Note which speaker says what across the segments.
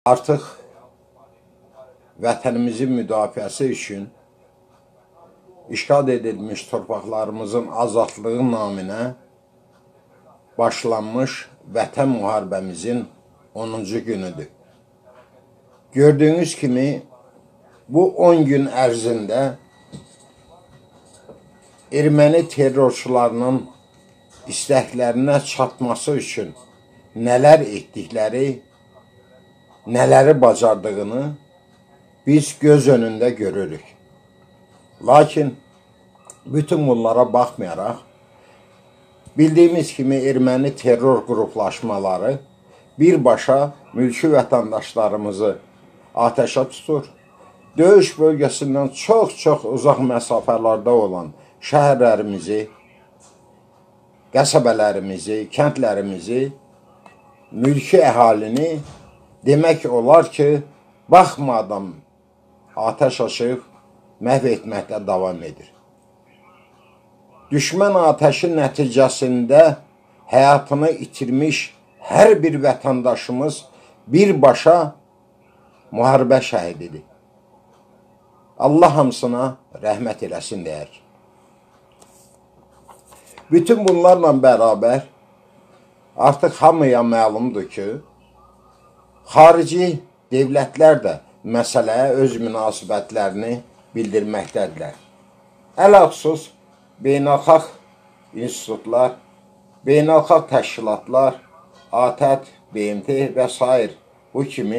Speaker 1: Artıq vətənimizin müdafiəsi üçün işğal edilmiş torpaqlarımızın azadlığı naminə başlanmış vətən müharibəmizin 10-cu günüdür. Gördüyünüz kimi bu 10 gün ərzində erməni terrorçularının istəklərinə çatması üçün nələr etdikləri, nələri bacardığını biz göz önündə görürük. Lakin bütün bunlara baxmayaraq, bildiyimiz kimi erməni terror qruplaşmaları birbaşa mülki vətəndaşlarımızı ateşə tutur. Döyüş bölgəsindən çox uzaq məsafələrdə olan şəhərlərimizi, qəsəbələrimizi, kəndlərimizi, mülki əhalini demək olar ki, baxmadan ateş açıb məhv etməkdə davam edir. Düşmən ateşi nəticəsində həyatını itirmiş hər bir vətəndaşımız birbaşa müharibə şəhididir. Allah hamısına rəhmət eləsin deyək. Bütün bunlarla bərabər artıq hamıya məlumdur ki, xarici devlətlər də məsələyə öz münasibətlərini bildirməkdədirlər. Ələxüsus beynəlxalq institutlar, beynəlxalq təşkilatlar, ATƏT, BMT və s. bu kimi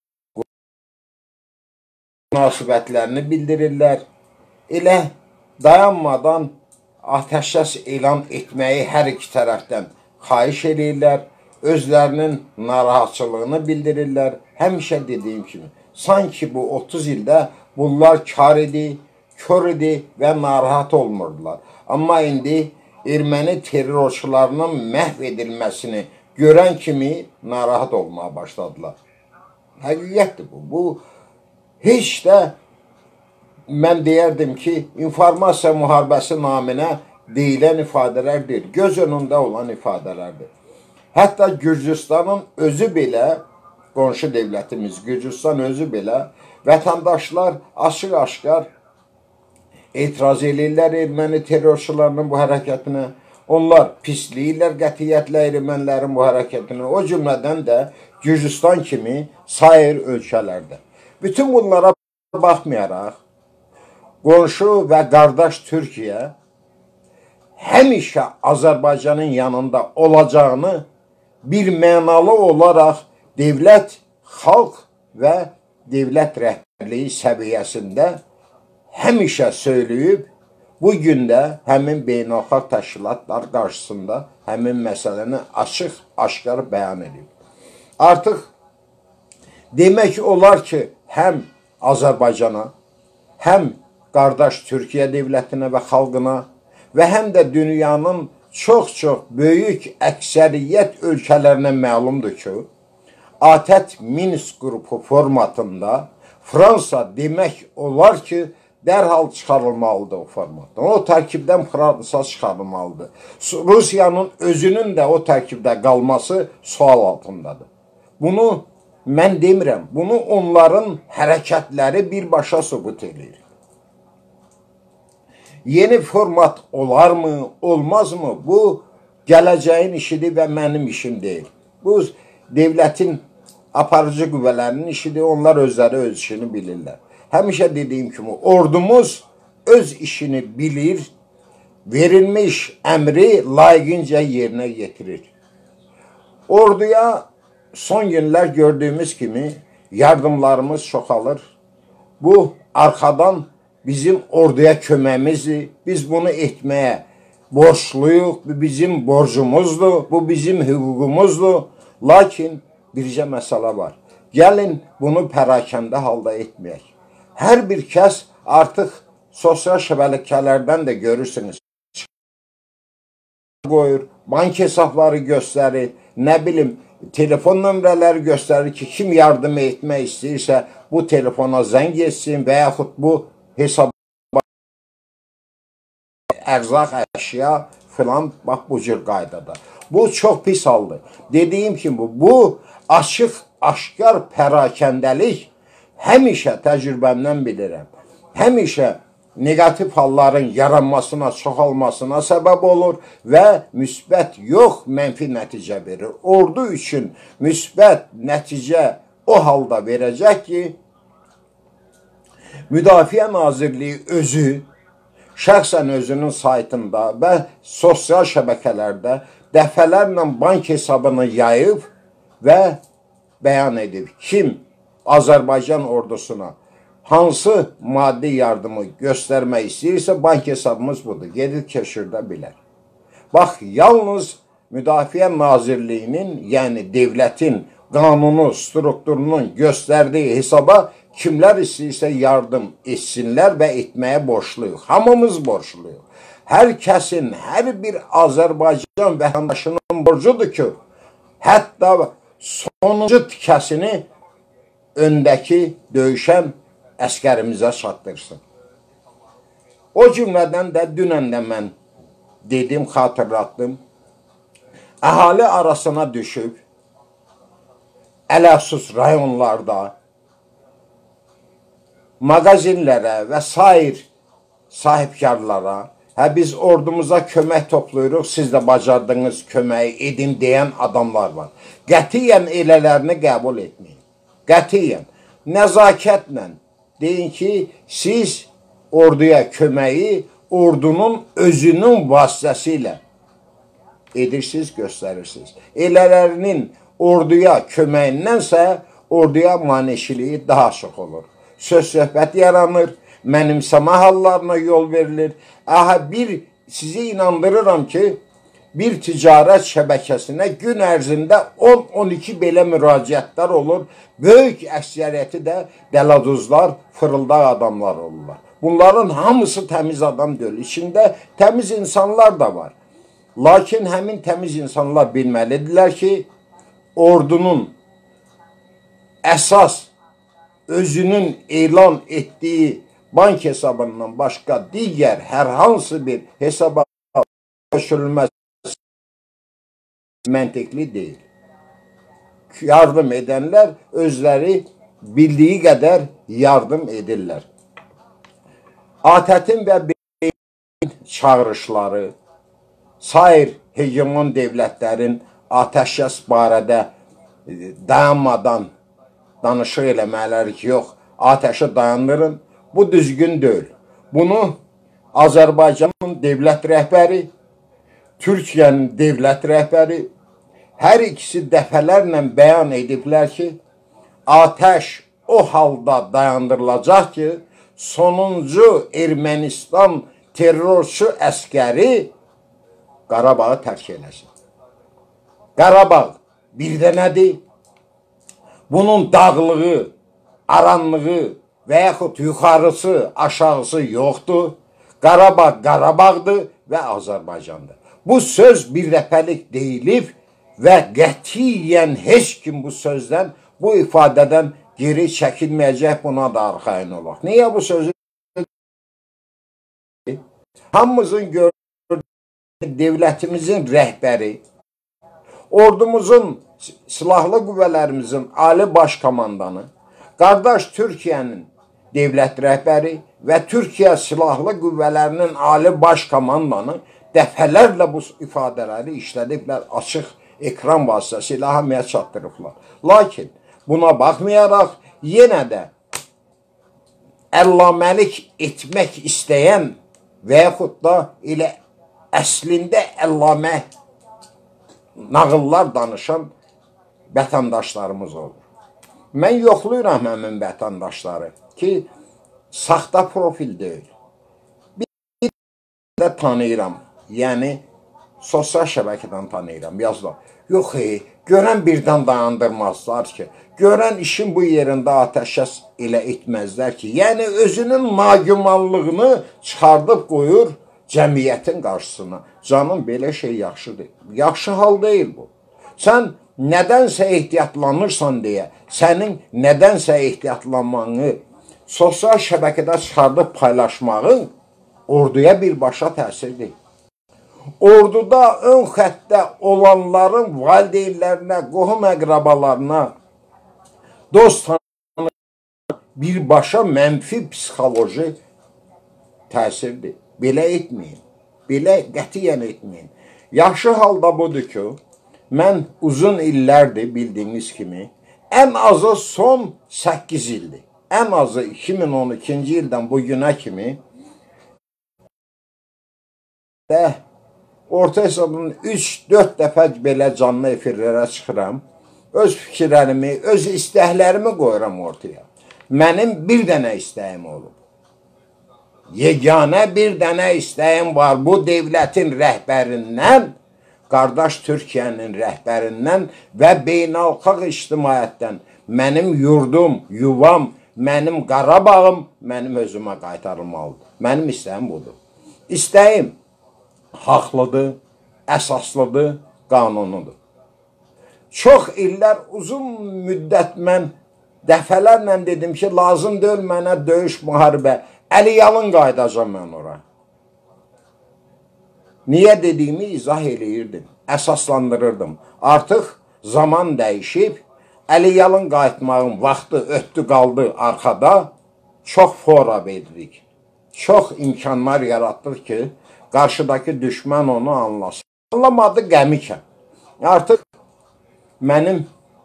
Speaker 1: münasibətlərini bildirirlər. Elə dayanmadan atəşkəs elan etməyi hər iki tərəfdən xahiş edirlər, özlərinin narahatçılığını bildirirlər. Həmişə dediyim kimi, sanki bu 30 ildə bunlar kar idi, kör idi və narahat olmurdular. Amma indi erməni terrorçularının məhv edilməsini görən kimi narahat olmaya başladılar. Həqiqətdir bu. Bu heç də mən deyərdim ki, informasiya müharibəsi naminə deyilən ifadələrdir, göz önündə olan ifadələrdir. Hətta Gürcüstanın özü belə, qonşu devlətimiz Gürcüstan özü belə, vətəndaşlar açıq-aşkar etiraz edirlər erməni terrorçularının bu hərəkətinə. Onlar pisləyirlər qətiyyətlə ermənilərin bu hərəkətinə. O cümlədən də Gürcüstan kimi sair ölkələrdə. Bütün bunlara baxmayaraq, qonşu və qardaş Türkiyə həmişə Azərbaycanın yanında olacağını bir mənalı olaraq devlət, xalq və devlət rəhbərliyi səviyyəsində həmişə söyləyib, bugün də həmin beynəlxalq təşkilatlar qarşısında həmin məsələni açıq-aşkar bəyan edib. Artıq demək olar ki, həm Azərbaycana, həm qardaş Türkiyə devlətinə və xalqına və həm də dünyanın çox böyük əksəriyyət ölkələrinə məlumdur ki, ATƏT Minsk qrupu formatında Fransa demək olar ki, dərhal çıxarılmalıdır o formatdan. O tərkibdən Fransa çıxarılmalıdır. Rusiyanın özünün də o tərkibdə qalması sual altındadır. Bunu mən demirəm, bunu onların hərəkətləri birbaşa sübut edir. Yeni format olarmı, olmazmı? Bu, gələcəyin işidir və mənim işim deyil. Bu, devlətin aparıcı qüvvələrinin işidir, onlar özləri öz işini bilirlər. Həmişə dediyim kimi, ordumuz öz işini bilir, verilmiş əmri layiqincə yerinə yetirir. Orduya son günlər gördüyümüz kimi yardımlarımız çoxalır. Bu, arxadan bizim orduya köməyimizdir. Biz bunu etməyə borçluyuq, bu bizim borcumuzdur, bu bizim hüququmuzdur. Lakin bircə məsələ var. Gəlin bunu pərakəndə halda etməyək. Hər bir kəs artıq sosial şəbəkələrdən də görürsünüz. Qoyur, bank hesabları göstərir, nə bilim, telefon nömrələri göstərir ki, kim yardım etmək istəyirsə bu telefona zəng etsin və yaxud bu hesab ərzaq, əşya filan, bax bu cür qaydada. Bu çox pis haldır. Dediyim kimi bu açıq aşkar pərakəndəlik həmişə təcrübəmdən bilirəm. Həmişə negativ halların yaranmasına, çoxalmasına səbəb olur və müsbət yox, mənfi nəticə verir. Ordu üçün müsbət nəticə o halda verəcək ki, Müdafiə Nazirliyi özü, şəxsən özünün saytında və sosial şəbəkələrdə dəfələrlə bank hesabını yayıb və bəyan edib. Kim Azərbaycan ordusuna hansı maddi yardımı göstərmək istəyirsə, bank hesabımız budur. Gedib keçirdə bilər. Bax, yalnız Müdafiə Nazirliyinin, yəni devlətin qanunu, strukturunun göstərdiyi hesaba kimlər istəyirsə yardım etsinlər və etməyə borçluyuq. Hamımız borçluyuq. Hər kəsin, hər bir Azərbaycan vətəndaşının borcudur ki, hətta sonuncu tikəsini öndəki döyüşən əskərimizə çatdırsın. O cümlədən də dünən də mən dedim, xatırlatdım. Əhali arasına düşüb, ələxsus rayonlarda, mağazinlərə və sair sahibkarlara, biz ordumuza kömək toplayırıq, siz də bacardığınız köməyi edin deyən adamlar var. Qətiyyən elələrini qəbul etməyin. Qətiyyən, nəzakətlə deyin ki, siz orduya köməyi ordunun özünün vasitəsilə edirsiniz, göstərirsiniz. Elələrinin orduya köməyindən orduya maneçiliyi daha çox olur. Söz-söhbət yaranır, mənimsəmə hallarına yol verilir. Sizi inandırıram ki, bir ticarət şəbəkəsinə gün ərzində 10-12 belə müraciətlər olur. Böyük əksəriyyəti də dəladuzlar, fırıldaq adamlar olurlar. Bunların hamısı təmiz adam deyil. İçində təmiz insanlar da var. Lakin həmin təmiz insanlar bilməlidirlər ki, ordunun əsas özünün elan etdiyi bank hesabından başqa digər hər hansı bir hesaba köçürülməsi məntiqli deyil. Yardım edənlər özləri bildiyi qədər yardım edirlər. ATƏT-in və BM-in çağırışları, sair hegemon devlətlərin atəşkəs barədə dayanmadan danışıq eləmələri ki, yox, atəşi dayandırın, bu düzgün deyil. Bunu Azərbaycanın devlət rəhbəri, Türkiyənin devlət rəhbəri, hər ikisi dəfələrlə bəyan ediblər ki, atəş o halda dayandırılacaq ki, sonuncu Ermənistan terrorçu əskəri Qarabağı tərk eləsin. Qarabağ bir də nədir? Bunun dağlığı, aranlığı və yaxud yuxarısı, aşağısı yoxdur. Qarabağ Qarabağdır və Azərbaycandır. Bu söz bir dəfəlik deyilib və qətiyyən heç kim bu sözdən, bu ifadədən geri çəkilməyəcək, buna da arxayın olaq. Niyə bu sözü? Hamımızın gördüyü devlətimizin rəhbəri, ordumuzun, silahlı qüvvələrimizin ali baş komandanı, qardaş Türkiyənin devlət rəhbəri və Türkiyə silahlı qüvvələrinin ali baş komandanı dəfələrlə bu ifadələri işlədiblər, açıq ekran vasitəsilə hamıya çatdırıblar. Lakin buna baxmayaraq, yenə də əllaməlik etmək istəyən və yaxud da elə əslində əllamə nağıllar danışan vətəndaşlarımız olur. Mən yoxluyuram həmin vətəndaşları ki, saxta profil deyil. Bir də tanıyıram, yəni sosial şəbəkədən tanıyıram, yazılar. Yox, görən birdən dayandırmazlar ki, görən işin bu yerində atəşkəs elə etməzlər ki, yəni özünün nagümanlığını çıxardıb qoyur cəmiyyətin qarşısına. Canım, belə şey yaxşıdır. Yaxşı hal deyil bu. Sən nədənsə ehtiyatlanırsan deyə, sənin nədənsə ehtiyatlanmanı sosial şəbəkədə çıxardıb paylaşmağın orduya birbaşa təsirdir. Orduda ön xəttdə olanların valideynlərinə, qohum əqrabalarına dost birbaşa mənfi psixoloji təsirdir. Belə etməyin. Belə qətiyyən etməyin. Yaxşı halda budur ki, mən uzun illərdir bildiyiniz kimi, ən azı son 8 ildir. Ən azı 2012-ci ildən bu günə kimi orta hesabın 3-4 dəfə belə canlı efirlərə çıxıram. Öz fikirlərimi, öz istəklərimi qoyuram ortaya. Mənim bir dənə istəyim olub. Yeganə bir dənə istəyim var. Bu devlətin rəhbərindən, qardaş Türkiyənin rəhbərindən və beynəlxalq ictimaiyyətdən mənim yurdum, yuvam, mənim Qarabağım mənim özümə qaytarılmalıdır. Mənim istəyim budur. İstəyim haqlıdır, əsaslıdır, qanunudur. Çox illər, uzun müddət mən dəfələrlə dedim ki, lazım deyil mənə döyüş, müharibə. Əliyalın qayıdacam mən ora. Niyə dediyimi izah eləyirdim, əsaslandırırdım. Artıq zaman dəyişib, Əliyalın qayıtmağın vaxtı ötdü, qaldı arxada. Çox fora veririk. Çox imkanlar yaratdıq ki, qarşıdakı düşmən onu anlasın. Anlamadı, qəmikəm. Artıq mənim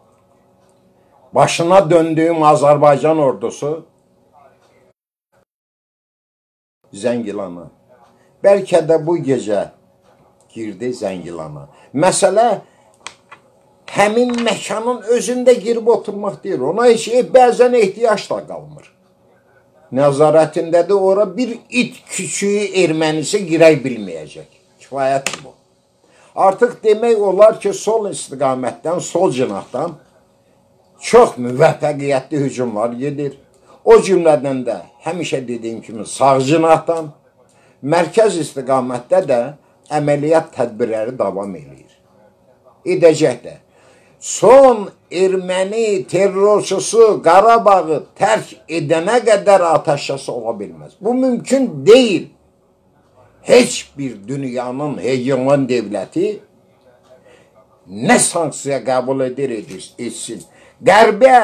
Speaker 1: başına döndüyüm Azərbaycan ordusu Zəngilana. Bəlkə də bu gecə girdi Zəngilana. Məsələ həmin məkanın özündə girib oturmaq deyir. Ona heç bəzən ehtiyac da qalmır. Nəzarətindədir, ora bir it küçüyü ermənisi girək bilməyəcək. Kifayətdir bu. Artıq demək olar ki, sol istiqamətdən, sol cinahdan çox müvəffəqiyyətli hücumlar gedir. O cümlədən də həmişə dediyim kimi sağ cinahdan, mərkəz istiqamətdə də əməliyyat tədbirləri davam edir. Edəcək də. Son erməni terrorçusu Qarabağı tərk edənə qədər atəşkəs ola bilməz. Bu mümkün deyil. Heç bir dünyanın hegemon devləti nə sanksiya qəbul edir, etsin. Qərbə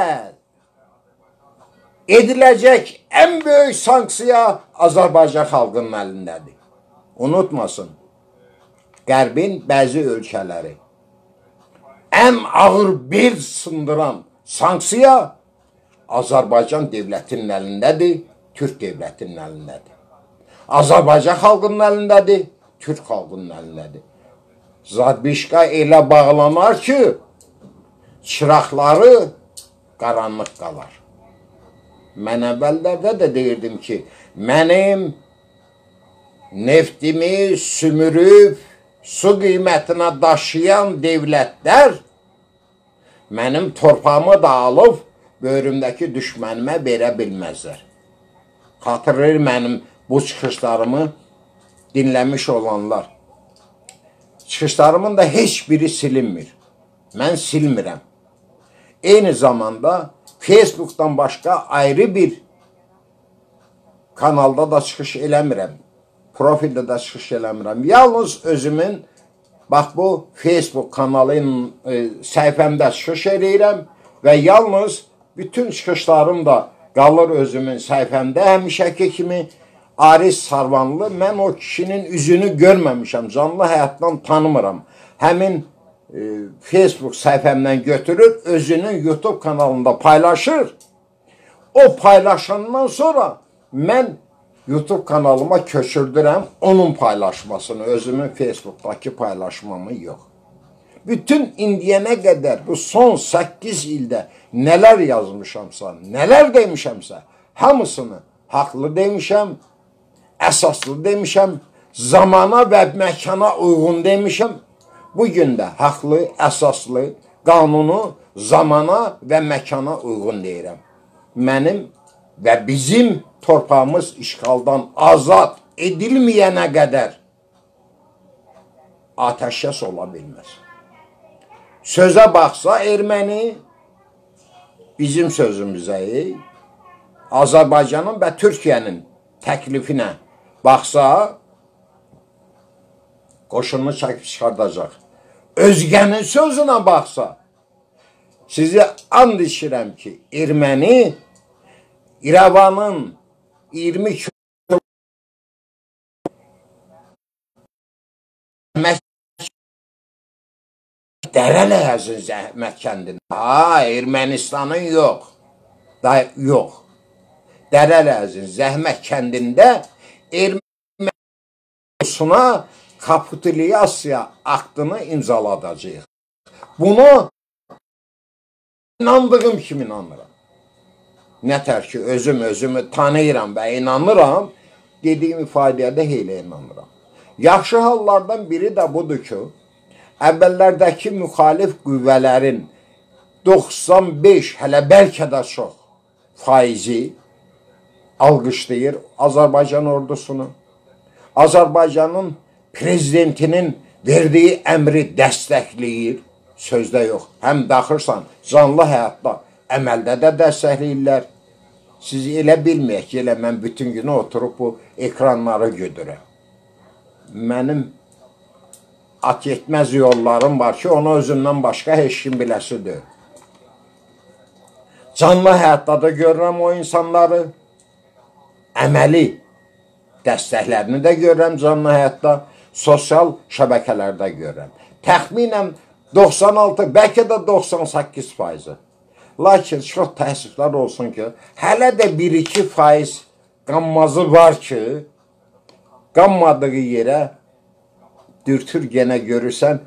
Speaker 1: ediləcək ən böyük sanksiya Azərbaycan xalqının əlindədir. Unutmasın, Qərbin bəzi ölkələri ən ağır bel sındıran sanksiya Azərbaycan devlətinin əlindədir, Türk devlətinin əlindədir. Azərbaycan xalqının əlindədir, Türk xalqının əlindədir. Zadbişqa elə bağlanar ki, çıraqları qaranlıq qalar. Mən əvvəllərdə də deyirdim ki, mənim neftimi sümürüb, su qiymətinə daşıyan devlətlər mənim torpağımı da alıb, böyrümdəki düşmənimə verə bilməzlər. Xatırlayır mənim bu çıxışlarımı dinləmiş olanlar. Çıxışlarımın da heç biri silinmir. Mən silmirəm. Eyni zamanda Facebook'dan başqa ayrı bir kanalda da çıxış eləmirəm. Profildə də çıxış eləmirəm. Yalnız özümün, bax bu Facebook kanalının səhifəmdə çıxış eləyirəm və yalnız bütün çıxışlarım da qalır özümün səhifəmdə. Həmişəki kimi Aris Sarvanlı, mən o kişinin üzünü görməmişəm, canlı həyatdan tanımıram. Həmin Facebook səhifəmdən götürür, özünün YouTube kanalında paylaşır. O paylaşandan sonra mən YouTube kanalıma köçürdürəm onun paylaşmasını, özümün Facebook'daki paylaşmamı yox. Bütün indiyənə qədər bu son 8 ildə nələr yazmışamsa, nələr demişəmsə, hamısını haqlı demişəm, əsaslı demişəm, zamana və məkana uyğun demişəm. Bugün də haqlı, əsaslı, qanunu zamana və məkana uyğun deyirəm. Mənim və bizim torpağımız işğaldan azad edilməyənə qədər atəşkəs ola bilməz. Sözə baxsa erməni bizim sözümüzə, Azərbaycanın və Türkiyənin təklifinə baxsa, qoşununu çəkib çıxardacaq. Özgənin sözünə baxsa, Sizi and içirəm ki, erməni İrəvanın 20 Dərələyəzin Zəhmət kəndində. Ha, Ermənistanın yox. Yox. Dərələyəzin Zəhmət kəndində Ermənisuna kapitulyasiya aktını imzaladacaq. Bunu inandığım kimi inanıram. Nətər ki, özümü tanıyıram və inanıram, dediyim ifadəyə də elə inanıram. Yaxşı hallardan biri də budur ki, əvvəllərdəki müxalif qüvvələrin 95, hələ bəlkə də çox faizi alqışlayır Azərbaycan ordusunu. Azərbaycanın prezidentinin verdiyi əmri dəstəkləyir, sözdə yox. Həm daxırsan, canlı həyatda, əməldə də dəstəkləyirlər. Siz elə bilməyək ki, elə mən bütün günü oturub bu ekranları gödürəm. Mənim at yetməz yollarım var ki, onu özümdən başqa heç kim biləsidir. Canlı həyatda da görürəm o insanları, əməli dəstəklərini də görürəm canlı həyatda, sosial şəbəkələrdə görürəm. Təxminən 96, bəlkə də 98%. Lakin çox təəssüflər olsun ki, hələ də 1-2% qanmazı var ki, qanmadığı yerə dürtür genə görürsən,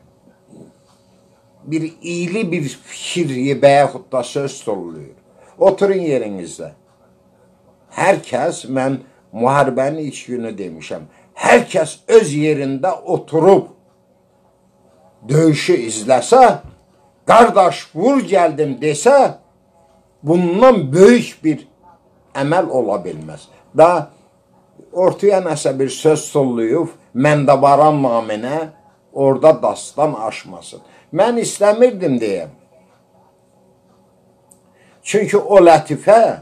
Speaker 1: bir iyili bir fikir və yaxud da söz sorulur. Oturun yerinizdə. Hər kəs, mən müharibənin ilk günü demişəm, hər kəs öz yerində oturub döyüşü izləsə, qardaş vur gəldim desə, bundan böyük bir əməl ola bilməz. Da ortaya nəsə bir söz solluyub, Məndəbaran naminə orada dastan aşmasın. Mən istəmirdim deyəm. Çünki o lətifə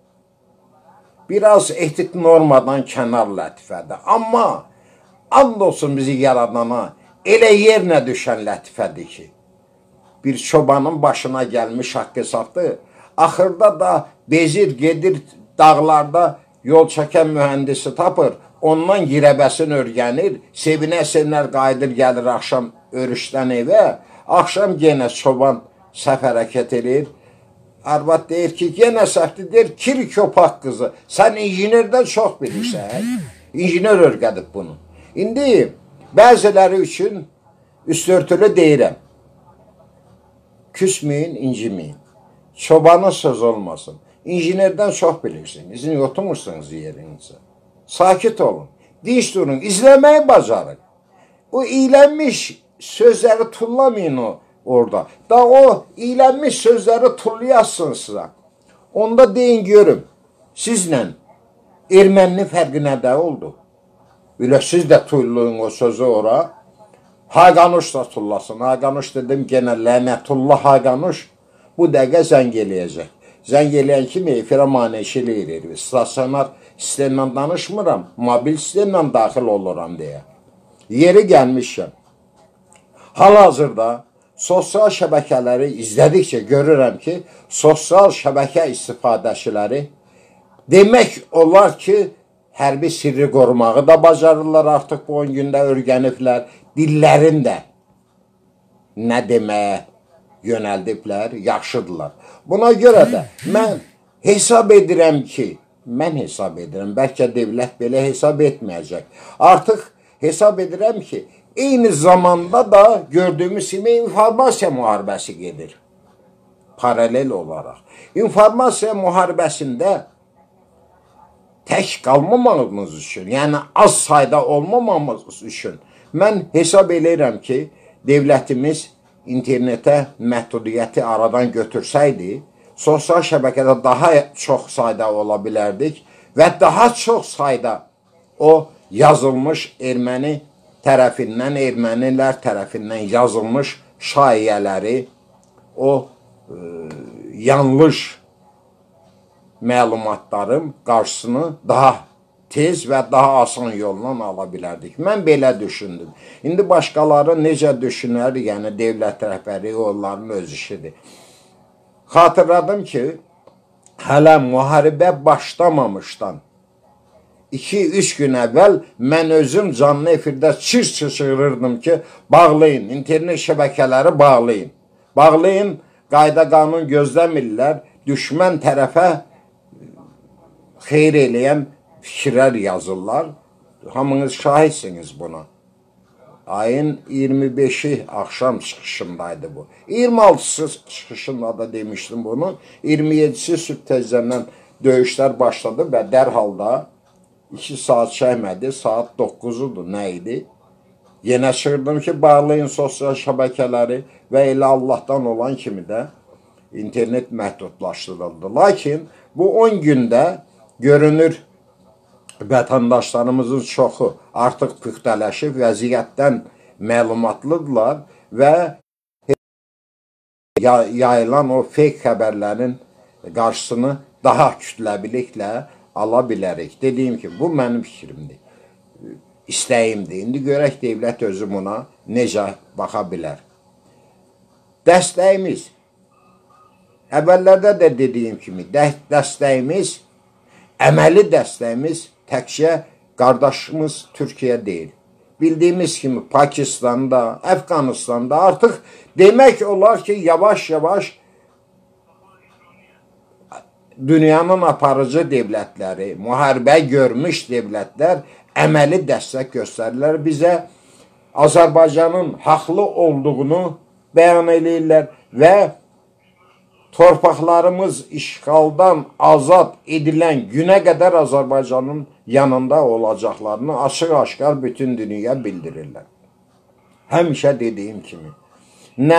Speaker 1: biraz etik normadan kənar lətifədir. Amma and olsun bizi yaradana elə yerinə düşən lətifədir ki, bir çobanın başına gəlmiş haqq hesabdır. Axırda da bezir, gedir dağlarda yol çəkən mühəndisi tapır. Ondan girəbəsini örgənir, sevinə-sevinər qayıdır, gəlir axşam örüşdən evə. Axşam yenə çoban səhv hərəkət edir. Arvad deyir ki, yenə səhvdir, deyir, kir köpaq qızı. Sən injinerdən çox bilirsən. İnjiner örgədib bunu. İndi bəziləri üçün üstörtülü deyirəm. Küsməyin, inciməyin. Çobanın söz olmasın. İnjinerdən çox bilirsiniz. Niyə oturmursunuz yerinizə? Sakit olun. Dinç durun. İzləməyi bacarın. O iylənmiş sözləri tullamayın orada. Da o iylənmiş sözləri tullayasın sizə. Onda deyin görüm. Sizlə erməninin fərqi nədə oldu? Elə siz də tullayın o sözü ora. Haqanuş da tullasın. Haqanuş dedim genə lənətullah Haqanuş bu dəqiqə zəng eləyəcək. Zəng eləyən kimi efirə maneşili edir. Stasionar sistemlə danışmıram, mobil sistemlə daxil oluram deyə. Yeri gəlmişəm. Hal-hazırda sosial şəbəkələri izlədikcə görürəm ki, sosial şəbəkə istifadəçiləri demək olar ki, hərbi sirri qorumağı da bacarırlar, artıq bu 10 gündə örgəniblər, dillərin də nə deməyə yönəldiblər, yaxşıdırlar. Buna görə də mən hesab edirəm ki, bəlkə devlət belə hesab etməyəcək. Artıq hesab edirəm ki, eyni zamanda da gördüyümüz kimi informasiya müharibəsi gedir. Paralel olaraq. İnformasiya müharibəsində tək qalmamamız üçün, yəni az sayda olmamamız üçün mən hesab edirəm ki, devlətimiz internetə məhdudiyyəti aradan götürsəydi, sosial şəbəkədə daha çox sayda ola bilərdik və daha çox sayda o yazılmış erməni tərəfindən, ermənilər tərəfindən yazılmış şayiələri, o yanlış məlumatların qarşısını daha tez və daha asan yolla ala bilərdik. Mən belə düşündüm. İndi başqaları necə düşünər, yəni devlət rəhbəri onların öz işidir. Xatırladım ki, hələ müharibə başlamamışdan 2-3 gün əvvəl mən özüm canlı efirdə çığırırdım ki, bağlayın, internet şəbəkələri bağlayın. Bağlayın, qayda qanun gözləmirlər, düşmən tərəfə xeyr eləyən fikirlər yazırlar. Hamınız şahidsiniz buna. Ayın 25'i akşam çıxışındaydı bu. 26'sı çıxışında da demiştim bunu. 27'si sübh tezdən döyüşlər başladı və dərhal da 2 saat çəkmədi. Saat 9'udur, nə idi? Yenə çığırdım ki, bağlayın sosial şəbəkələri və elə Allahdan olan kimi də internet məhdudlaşdırıldı. Lakin bu 10 gündə görünür vətəndaşlarımızın çoxu artıq püxtələşib, vəziyyətdən məlumatlıdırlar və yayılan o fake xəbərlərin qarşısını daha kütləbiliklə ala bilərik. Dediyim ki, bu mənim fikrimdir, istəyimdir. İndi görək dövlət özü buna necə baxa bilər. Dəstəyimiz, əvvəllərdə də dediyim kimi, dəstəyimiz, əməli dəstəyimiz təkcə qardaşımız Türkiyə deyil. Bildiyimiz kimi Pakistanda, Əfqanistanda artıq demək olar ki, yavaş-yavaş dünyanın aparıcı devlətləri, müharibə görmüş devlətlər əməli dəstək göstərirlər. Bizə Azərbaycanın haqlı olduğunu bəyan edirlər və torpaqlarımız işğaldan azad edilən günə qədər Azərbaycanın yanında olacaqlarını açıq-aşkar bütün dünyaya bildirirlər. Həmişə dediyim kimi, nə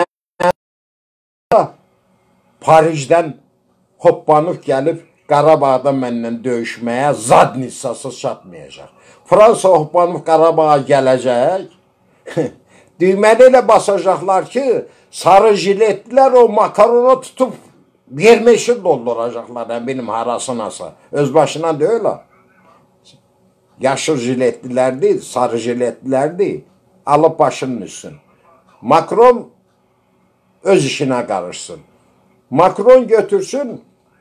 Speaker 1: Parijdən hoppanıb gəlib Qarabağda məndən döyüşməyə zad nissası çatmayacaq. Fransa hoppanıb Qarabağa gələcək, düyməli ilə basacaqlar ki, sarı jiletlilər o makaronu tutub $20 dolduracaqlar, benim harasınasa. Öz başına deyil ha. Yaşıl jiletlilər deyil, sarı jiletlilər deyil. Alıp başının üstün. Macron öz işine karışsın. Macron götürsün,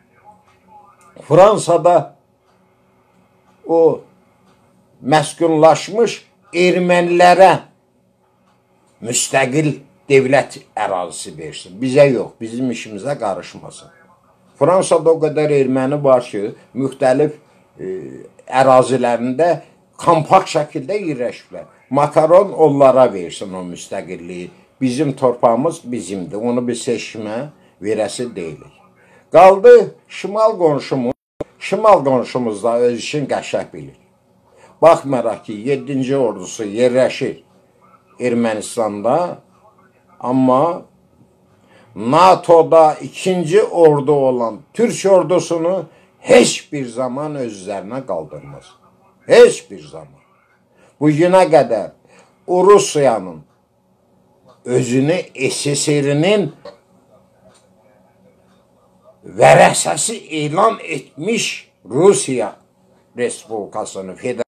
Speaker 1: Fransa'da o məskunlaşmış ermənilərə müstəqil devlet ərazisi versin. Bizə yox, bizim işimizə qarışmasın. Fransada o qədər erməni var ki, müxtəlif ərazilərində kompakt şəkildə yerləşiblər. Makaron onlara versin o müstəqilliyi. Bizim torpağımız bizimdir. Onu bir seçmə verəsi deyilik. Qaldı şimal qonşumuz. Şimal qonşumuz da öz işin qəşəng bilir. Baxmayaraq ki, 7-ci ordusu yerləşir Ermənistanda, amma NATO'da 2-ci ordu olan Türk ordusunu heç bir zaman öz üzərinə qaldırmaz. Heç bir zaman. Bu günə qədər o Rusiyanın özünü SSR-nin vərəsəsi elan etmiş Rusiya Respublikasını federal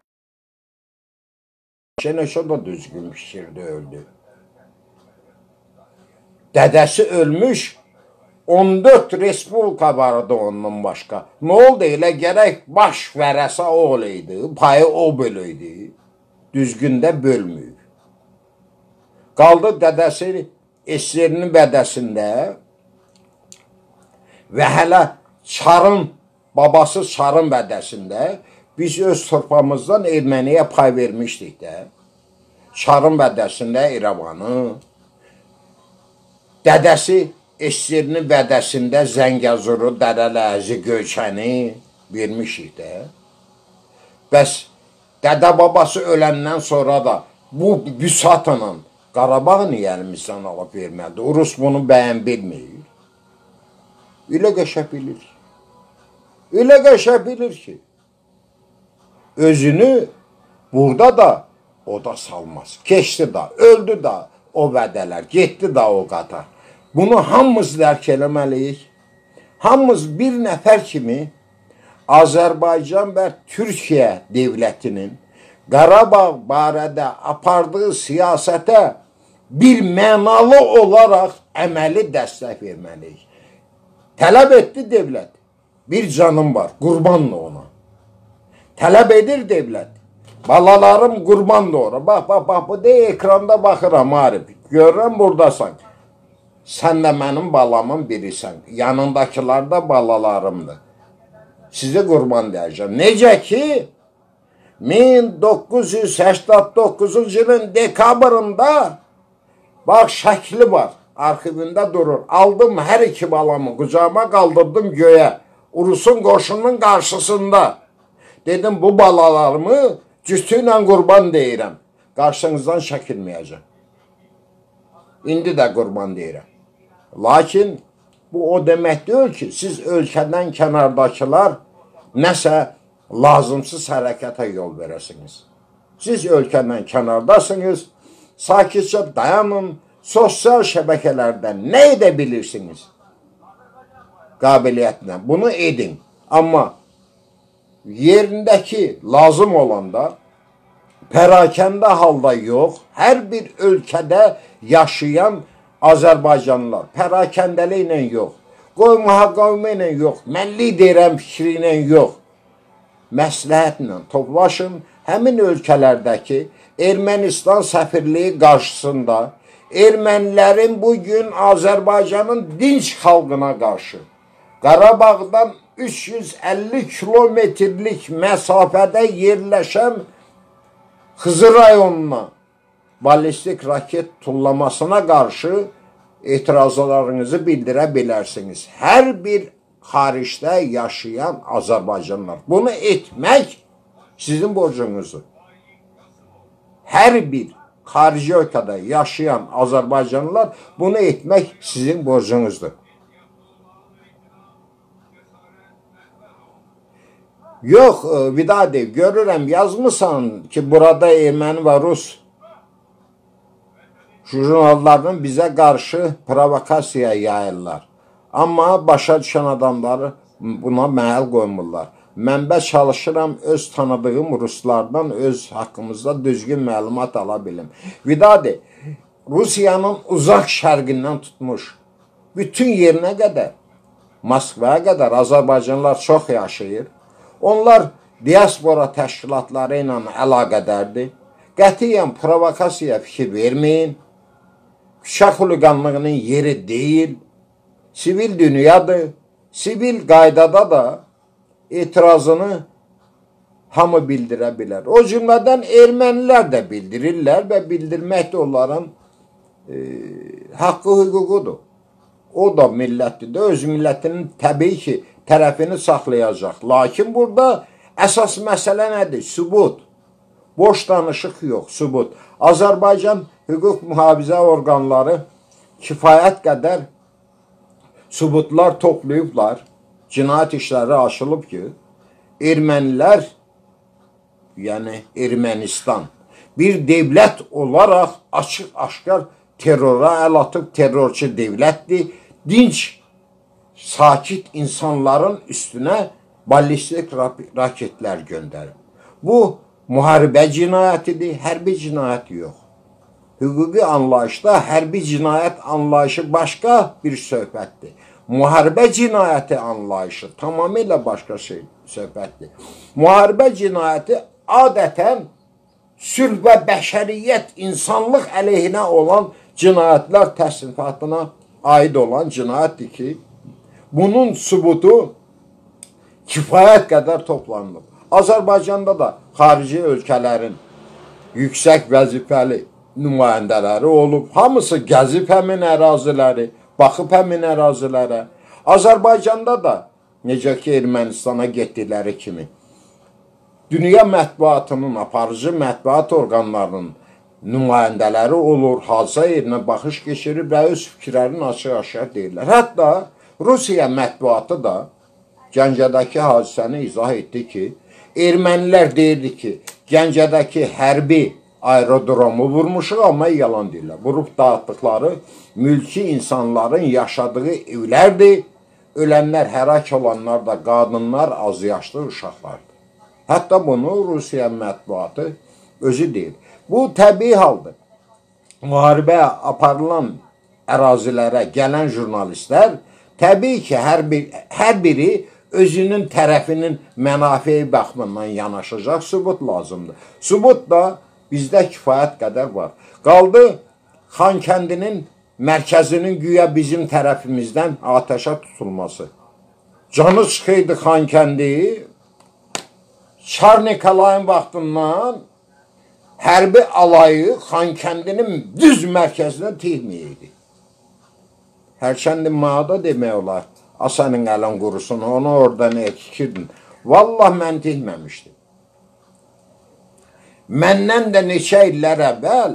Speaker 1: Şeneşo da düzgün fikirdə öldü. Dədəsi ölmüş, 14 respublika vardı ondan başqa. Nə oldu elə gərək baş vərəsə o olaydı, payı o bölüydü. Düzgün də bölmüyor. Qaldı dədəsi SSR-nin bədəsində və hələ Çarın, babası Çarın bədəsində biz öz torpağımızdan Erməniyə pay vermişdik də. Çarın bədəsində İrəvanı, dədəsi SSR-nin bədəsində Zəngəzuru, Dərələzi, Göyçəni vermişik də. Bəs dədə babası öləndən sonra da bu büsatla Qarabağ niyə əlimizdən alıb verməlidir? Rus bunu bəyən bilmir. Elə qəşə bilir. Elə qəşə bilir ki, özünü burada da o da salmaz. Keçdi da, öldü da o vədələr, getdi da o qatar. Bunu hamımız dərk eləməliyik. Hamımız bir nəfər kimi Azərbaycan və Türkiyə devlətinin Qarabağ barədə apardığı siyasətə bir mənalı olaraq əməli dəstək verməliyik. Tələb etdi devlət. Bir canım var, qurbanla ona. Tələb edir devlət. Balalarım qurbanla ona. Bax, bu de ekranda baxıram Arif. Görürəm buradasan. Sən də mənim balamın birisən. Yanındakılar da balalarımdır. Sizi qurban deyəcəm. Necə ki, 1989-cu ilin dekabrında bax şəkli var. Arxivində durur. Aldım hər iki balamı, qucağıma qaldırdım göyə. Urusun qoşunun qarşısında. Dedim, bu balalarımı cüstü ilə qurban deyirəm. Qarşınızdan çəkilməyəcəm. İndi də qurban deyirəm. Lakin bu o demək deyil ki, siz ölkədən kənardakılar nəsə lazımsız hərəkətə yol verəsiniz. Siz ölkədən kənardasınız, sakitcə dayanın, sosial şəbəkələrdən nə edə bilirsiniz? Qabiliyyətlə bunu edin. Amma yerindəki lazım olanda pərakəndə halda yox, hər bir ölkədə yaşayan Azərbaycanlılar pərakəndəliklə yox, qoy mühaqavimə ilə yox, mən liderəm fikri ilə yox, məsləhətlə toplaşın, həmin ölkələrdəki Ermənistan səfirliyi qarşısında ermənilərin bugün Azərbaycanın dinç xalqına qarşı Qarabağdan 350 kilometrlik məsafədə yerləşən Xızı rayonuna ballistik raket tullamasına qarşı etirazlarınızı bildirə bilərsiniz. Hər bir xaricdə yaşayan Azərbaycanlılar. Bunu etmək sizin borcunuzdur. Hər bir xarici ölkədə yaşayan Azərbaycanlılar bunu etmək sizin borcunuzdur. Yox, Vidadi, görürəm, yazmısan ki, burada erməni və rus jurnallarının bizə qarşı provokasiya yayırlar. Amma başa düşən adamları buna məhəl qoymurlar. Mənbə çalışıram öz tanıdığım ruslardan öz haqqımızda düzgün məlumat ala bilim. Vidadi, Rusiyanın uzaq şərqindən tutmuş bütün yerinə qədər, Moskvaya qədər Azərbaycanlılar çox yaşayır. Onlar diaspora təşkilatları ilə əlaqədardır. Qətiyyən provokasiya fikir verməyin. Küçə xuliqanlığının yeri deyil. Sivil dünyadır. Sivil qaydada da etirazını hamı bildirə bilər. O cümlədən ermənilər də bildirirlər və bildirmək də onların haqqı, hüququdur. O da millətdir də, öz millətinin təbii ki, tərəfini saxlayacaq. Lakin burada əsas məsələ nədir? Sübut. Boş danışıq yox, sübut. Azərbaycan hüquq mühafizə orqanları kifayət qədər sübutlar toplayıblar. Cinayət işləri açılıb ki, ermənilər, yəni Ermənistan, bir devlət olaraq açıq-aşkar terrora əl atıb, terrorçu devlətdir. Dinç, sakit insanların üstünə ballistik raketlər göndərir. Bu, müharibə cinayətidir, hərbi cinayət yox. Hüquqi anlayışda hərbi cinayət anlayışı başqa bir söhbətdir. Müharibə cinayəti anlayışı tamamilə başqa söhbətdir. Müharibə cinayəti adətən sülh və bəşəriyyət, insanlıq əleyhinə olan cinayətlər təsnifatına aid olan cinayətdir ki, bunun sübutu kifayət qədər toplanılıb. Azərbaycanda da xarici ölkələrin yüksək vəzifəli nümayəndələri olub. Hamısı gəzib həmin əraziləri, baxıb həmin ərazilərə. Azərbaycanda da, necə ki Ermənistana getdikləri kimi, dünya mətbuatının, aparıcı mətbuat orqanlarının nümayəndələri olur, hadisə yerinə baxış keçirir və öz fikirlərini açıq-aşkar deyirlər. Hətta Rusiya mətbuatı da Gəncədəki hadisəni izah etdi ki, ermənilər deyirdi ki, Gəncədəki hərbi aerodromu vurmuşuq, amma yalan deyirlər. Vurub dağıtdıqları mülki insanların yaşadığı evlərdir. Ölənlər, həlak olanlar da qadınlar, azyaşlı uşaqlardır. Hətta bunu Rusiya mətbuatı özü deyir. Bu təbii haldır. Müharibə aparılan ərazilərə gələn jurnalistlər Təbii ki, hər biri özünün tərəfinin mənafi baxımından yanaşacaq, sübut lazımdır. Sübut da bizdə kifayət qədər var. Qaldı Xankəndinin mərkəzinin güya bizim tərəfimizdən atəşə tutulması. Canı çıxıydı Xankəndi, Çar Nikolayın vaxtından hərbi alayı Xankəndinin düz mərkəzinə tihməyəydi. Hərçəndi mənada demək olar, Asanın əlin qurusun, onu orada nə etikirdin? Vallah mən tihməmişdim. Məndən də neçə illər əvvəl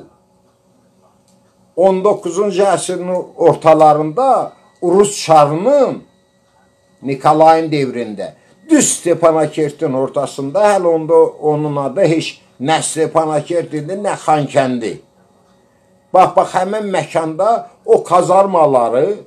Speaker 1: 19-cu əsrin ortalarında Urus çarının Nikolayın devrində düz Stepanakertin ortasında, hələ onda onun adı heç nə Stepanakert idi, nə Xankəndi. Bax, həmin məkanda o kazarmaları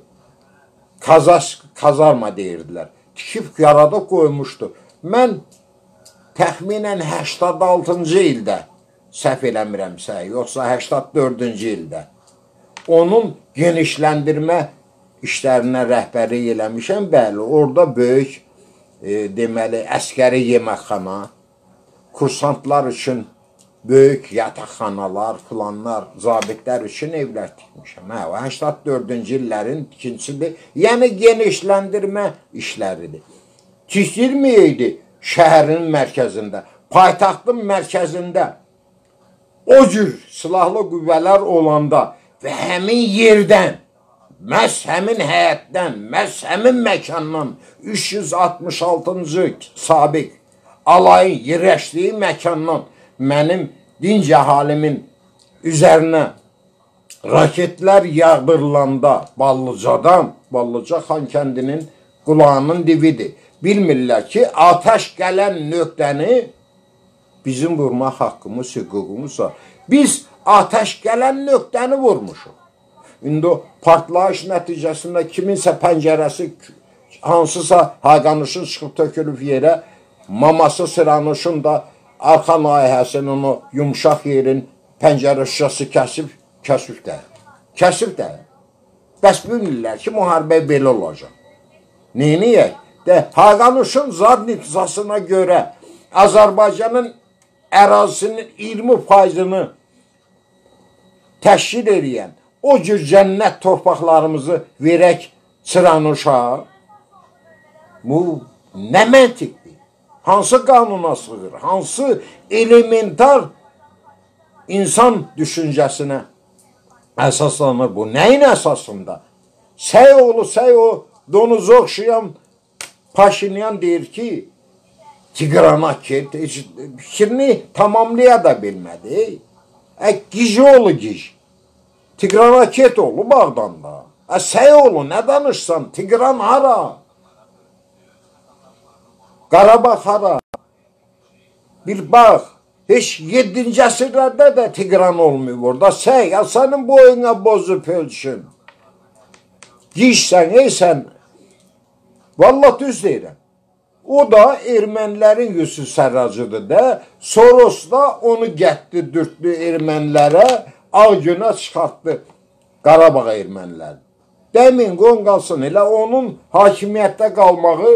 Speaker 1: kazarma deyirdilər. Tikib yaradıb qoymuşdu. Mən təxminən 86-cı ildə, səhv eləmirəmsə, yoxsa 84-cü ildə onun genişləndirmə işlərinə rəhbərlik eləmişəm. Bəli, orada böyük, deməli, əskəri yeməkxana, kursantlar üçün böyük yataqxanalar, filanlar, zabitlər üçün evlər tikmişəm. O 84-cü illərin tikintisidir. Yəni genişləndirmə işləridir. Tikilməyəydi şəhərin mərkəzində, paytaxtın mərkəzində o cür silahlı qüvvələr olanda və həmin yerdən, məhz həmin həyətdən, məhz həmin məkandan 366-cı sabiq alayın yerləşdiyi məkandan mənim dinc əhalimin üzərinə raketlər yağdırılanda Ballıca Xankəndinin qulağının dibidir. Bilmirlər ki, atəş gələn nöqtəni bizim vurmaq haqqımız, hüququmuzsa. Biz atəş gələn nöqtəni vurmuşuq. İndi o partlayış nəticəsində kiminsə pəncərəsi, hansısa Hayqanuşun çıxıb tökülüb yerə, maması Sıranuşun da arxa layihəsinin o yumuşaq yerin pəncərə şüşəsi kəsib də. Bəs bilmirlər ki, müharibə belə olacaq. Neyniyək? Hayqanuşun zadnitizasına görə Azərbaycanın ərazisinin 20%-ni təşkil edən o cür cənnət torpaqlarımızı verək Sıranuşa, bu nə məntiqdir? Hansı qanuna sığır? Hansı elementar insan düşüncəsinə əsaslanır bu? Nəyin əsasında? Səy o donuzu oxşayan Paşinyan deyir ki, Tigranaket fikrini tamamlaya da bilmədi. Gijoğlu gic. Tigranaket oğlu Bağdanda. Səyoğlu nə danışsan? Tigran hara? Qarabağ hara? Bir bax, heç 7-ci əsrlərdə də Tigran olmuyor orada. Sənin boyuna bozub ölçün. Giysən, sən. Vallahi düz deyirəm. O da ermənilərin Yusuf Sərracıdır da. Soros da onu gətdi, dürtdü ermənilərə, Ağgünə çıxartdı Qarabağ erməniləri. Dəmin qon qalsın, elə onun hakimiyyətdə qalmağı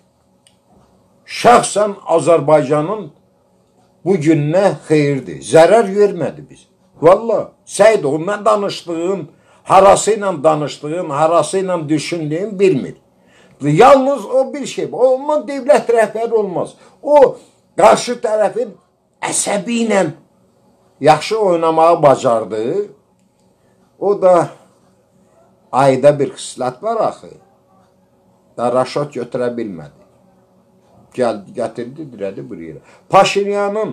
Speaker 1: şəxsən Azərbaycanın bu gününə xeyirdir. Zərər vermədi biz. Vallahi, Səyid onunla danışdığın, harası ilə danışdığın, harası ilə düşündüyün bilmir. Yalnız o bir şey, ondan devlət rəhbəri olmaz. O, qarşı tərəfin əsəbi ilə yaxşı oynamağı bacardı. O da ayda bir xislət var axı. Da raşot götürə bilmədi. Gətirdi, dirədi bir yerə. Paşinyanın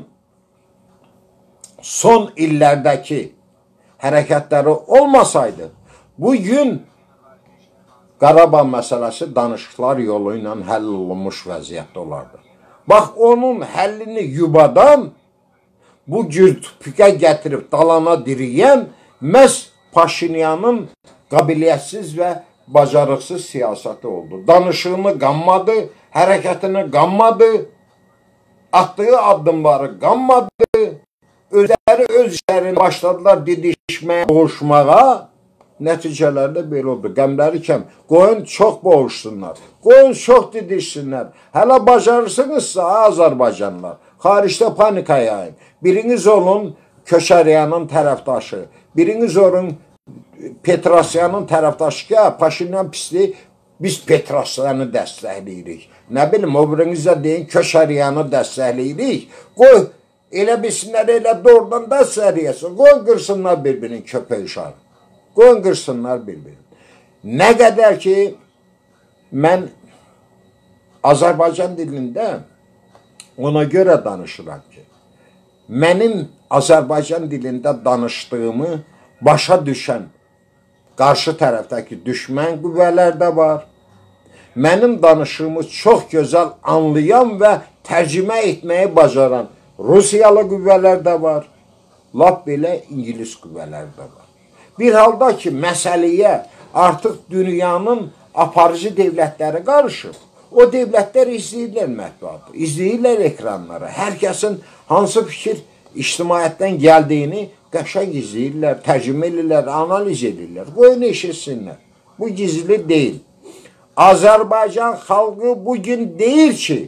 Speaker 1: son illərdəki hərəkətləri olmasaydı, bugün Qarabağ məsələsi danışıqlar yolu ilə həll olunmuş vəziyyətdə olardı. Bax, onun həllini yubadan bu cür tüpükə gətirib dalana diriyən məhz Paşinyanın qabiliyyətsiz və bacarıqsız siyasəti oldu. Danışığını qanmadı, hərəkətini qanmadı, atdığı addımları qanmadı, özləri öz işlərini başladılar didişməyə, boğuşmağa. Nəticələrdə belə oldu. Qəmləri kəm. Qoyun çox boğuşsunlar. Qoyun çox didişsinlər. Hələ bacarırsınızsa Azərbaycanlılar. Xaricdə panika yayın. Biriniz olun Köçəryanın tərəfdaşı. Biriniz olun Petrosyanın tərəfdaşı ki, Paşinyan pisli, biz Petrosyanı dəstəkləyirik. Nə bilim, o birinizə deyin Köçəryanı dəstəkləyirik. Qoy, elə bilsinlər, elə doğrudan dəstəkləyəsin. Qoy qırsınlar bir-birinin köpək uşağı. Qoyun qırsınlar bir-birini. Nə qədər ki, mən Azərbaycan dilində ona görə danışıram ki, mənim Azərbaycan dilində danışdığımı başa düşən qarşı tərəfdəki düşmən qüvvələr də var. Mənim danışığımı çox gözəl anlayan və tərcümə etməyi bacaran Rusiyalı qüvvələr də var. Lap belə İngilis qüvvələr də var. Bir halda ki, məsələyə artıq dünyanın aparıcı devlətləri qarışıb. O devlətlər izləyirlər mətbuatı, izləyirlər ekranları. Hər kəsin hansı fikir ictimaiyyətdən gəldiyini qəşəng izləyirlər, tərcümə edirlər, analiz edirlər. Qoyun eşitsinlər. Bu gizli deyil. Azərbaycan xalqı bugün deyir ki,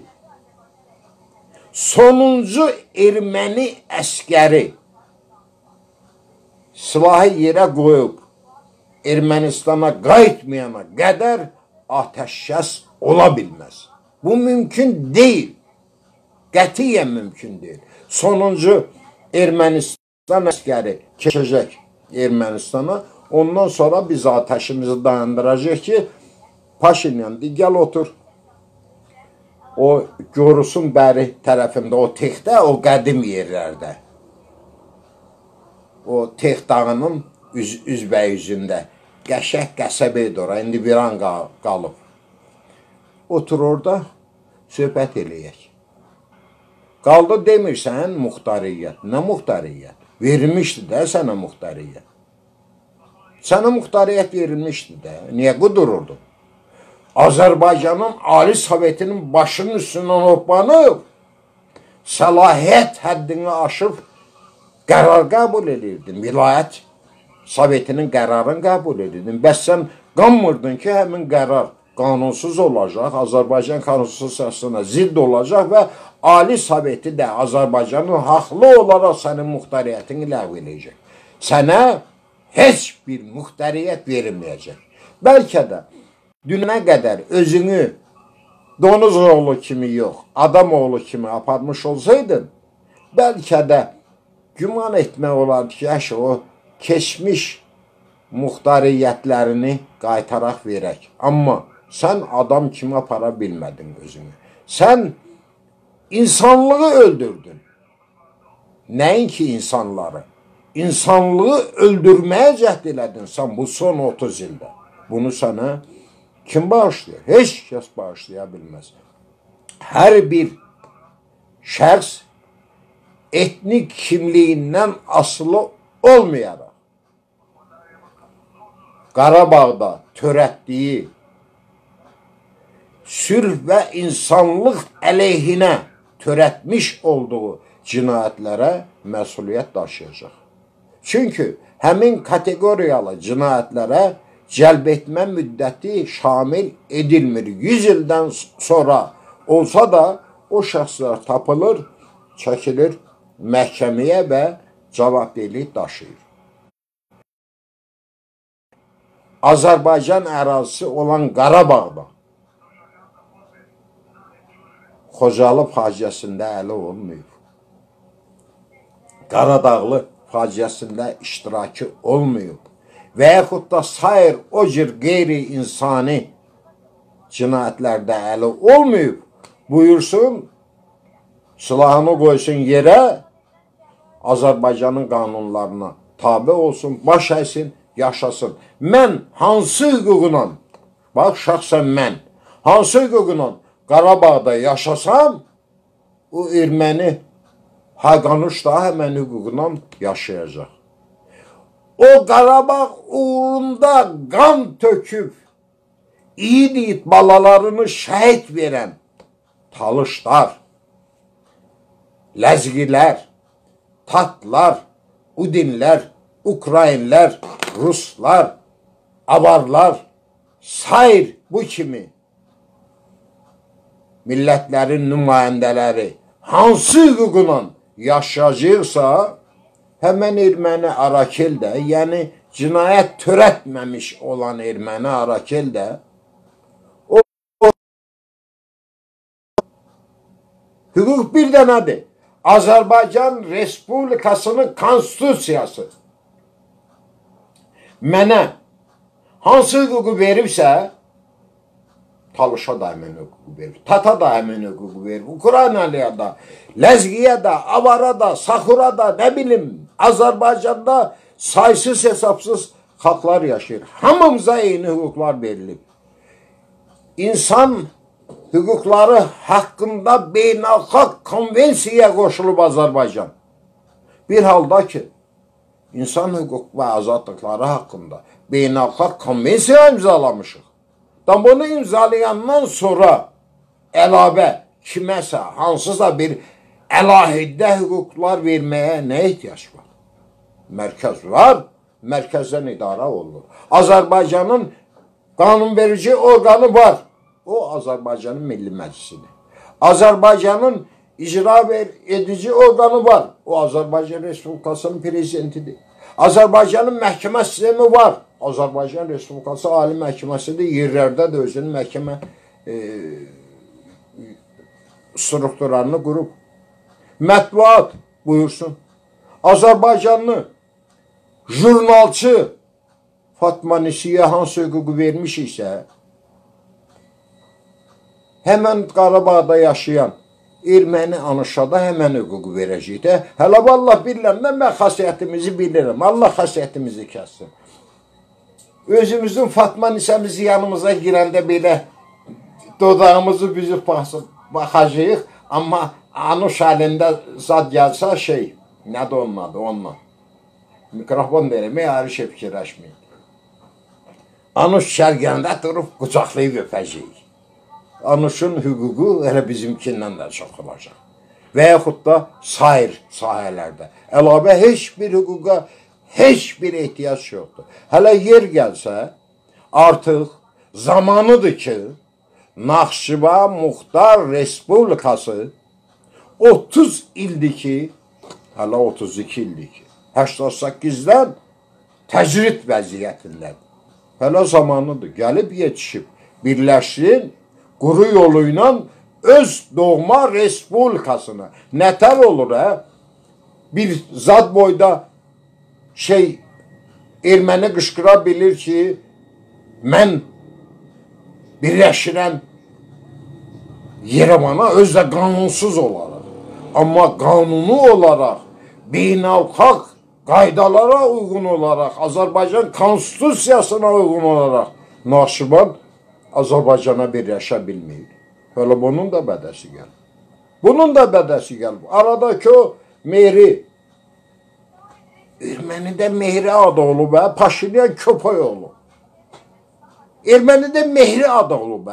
Speaker 1: sonuncu erməni əskəri silahı yerə qoyub Ermənistana qayıtmayana qədər atəşkəs ola bilməz. Bu mümkün deyil. Qətiyyən mümkün deyil. Sonuncu Ermənistan əskəri keçəcək Ermənistana. Ondan sonra biz atəşimizi dayandıracaq ki, Paşinyan gəl otur. O Gorusun bəri tərəfində, o Texdə, o qədim yerlərdə. O Tex dağının üzbəyüzündə. Qəşək qəsəbəydi ora, indi bir an qalıb. Otur orada, söhbət eləyək. Qaldı demirsən muxtariyyət. Nə muxtariyyət? Verilmişdi də sənə muxtariyyət. Sənə muxtariyyət verilmişdi də. Niyə qudururdun? Azərbaycanın Ali Sovetinin başının üstündən hoppanıb, səlahiyyət həddini aşıb, qərar qəbul edirdin. Vilayət Sovetinin qərarını qəbul edirdin. Bəs sən qanmırdın ki, həmin qərar qanunsuz olacaq, Azərbaycan Konstitusiyasına zidd olacaq və Ali Soveti də Azərbaycanın haqlı olaraq sənin muxtariyyətini ləğv edəcək. Sənə heç bir muxtariyyət verilməyəcək. Bəlkə də dünənə qədər özünü donuz oğlu kimi yox, adam oğlu kimi aparmış olsaydın, bəlkə də güman etmək olardı ki, o keçmiş muxtariyyətlərini qaytaraq verək. Amma sən adam kimi apara bilmədin özünü. Sən insanlığı öldürdün. Nəinki insanları? İnsanlığı öldürməyə cəhd elədin sən bu son 30 ildə. Bunu sənə kim bağışlayır? Heç kəs bağışlaya bilməz. Hər bir şəxs etnik kimliyindən asılı olmayaraq Qarabağda törətdiyi sülh və insanlıq əleyhinə törətmiş olduğu cinayətlərə məsuliyyət daşıyacaq. Çünki həmin kateqoriyalı cinayətlərə cəlb etmə müddəti şamil edilmir. 100 ildən sonra olsa da o şəxslər tapılır, çəkilir məhkəməyə və cavabdehlik daşıyır. Azərbaycan ərazisi olan Qarabağda Xocalı faciəsində əli olmayıb. Qaradağlı faciəsində iştirakı olmayıb. Və yaxud da sair o cür qeyri-insani cinayətlərdə əli olmayıb. Buyursun, silahını qoysun yerə, Azərbaycanın qanunlarına tabe olsun, baş əysin, yaşasın. Mən hansı hüquqla, bax şəxsən mən, hansı hüquqla Qarabağda yaşasam, o erməni Haqanuş da həmən hüquqla yaşayacaq. O Qarabağ uğrunda qan töküb, iyi balalarını şəhid verən Talışlar, Ləzgilər, Tatlar, Udinlər, Ukraynlər, Ruslar, avarlar, sair bu kimi millətlərin nümayəndələri hansı hüquqla yaşayacaqsa, həmən erməni Arakel də, yəni cinayət törətməmiş olan erməni Arakel də o hüquq bir dənədir. Azərbaycan Respublikasının konstitusiyası mənə hansı hüququ veribsə, Talışa da həmin hüququ verir, Tata da həmin hüququ verir, Ukraynalıya da, Ləzgiyə də, Avara da, Saxura da, nə bilim, Azərbaycanda saysız hesabsız xalqlar yaşayır. Hamımıza eyni hüquqlar verilib. İnsan hüquqları haqqında beynəlxalq konvensiyaya qoşulub Azərbaycan. Bir halda ki, insan hüquq və azadlıqları haqqında beynəlxalq konvensiya imzalamışıq. Bunu imzalayandan sonra əlavə kiməsə, hansısa bir əlahidə hüquqlar verməyə nə ehtiyac var? Mərkəz var, mərkəzdən idarə olunur. Azərbaycanın qanunverici orqanı var. O, Azərbaycanın Milli Məclisidir. Azərbaycanın icra edici orqanı var. O, Azərbaycan Respublikasının prezidentidir. Azərbaycanın məhkəmə sistemi var. Azərbaycan Respublikası Ali Məhkəməsidir. Yerlərdə də özünün məhkəmə strukturlarını qurub. Mətbuat buyursun. Azərbaycanlı jurnalçı Fatma Nisiyə hansı hüququ vermişiksə, həmən Qarabağda yaşayan erməni Anuşada həmən hüququ verəcək də. Hələ vallah biləndə mən xasiyyətimizi bilirəm. Allah xasiyyətimizi kəssin. Özümüzün Fatma Nisəmizi yanımıza girəndə belə dodağımızı büzüb baxacağıq. Amma Anuş əlində zad gəlsə nədir onun adı onunla. Mikrofon verəmək, ayrı şey fikirləşməyin. Anuş şərgəndə durub qucaqlayıb öpəcəyik. Anuşun hüququ elə bizimkindən də çox olacaq. Və yaxud da sair sahələrdə. Əlavə heç bir hüquqa, heç bir ehtiyac yoxdur. Hələ yer gəlsə, artıq zamanıdır ki, Naxçıvan Muxtar Respublikası 30 ildir ki, hələ 32 ildir ki, 88-dən təcrid vəziyyətindədir. Hələ zamanıdır, gəlib yetişib, birləşsin, quru yolu ilə öz doğma respublikasına. Nətər olur, bir zad boyda erməni qışqıra bilir ki, mən birləşirəm Yerevana özlə qanunsuz olaraq. Amma qanunu olaraq, beynəlxalq qaydalara uyğun olaraq, Azərbaycan konstitusiyasına uyğun olaraq Naxçıvan Azərbaycana birləşə bilməyir. Hələ bunun da bədəsi gəlib. Bunun da bədəsi gəlib. Aradakı o mehri, ermənidə mehri adı olub, Paşinyan köpək olub. Ermənidə mehri adı olub,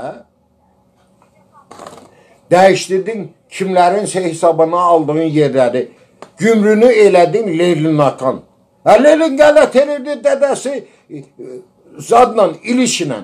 Speaker 1: dəyişdirdin kimlərinsə hesabına aldığın yerləri, gümrünü elədin Leylin Akan. Leylin qələt edirdi dədəsi zadla, ilişlə.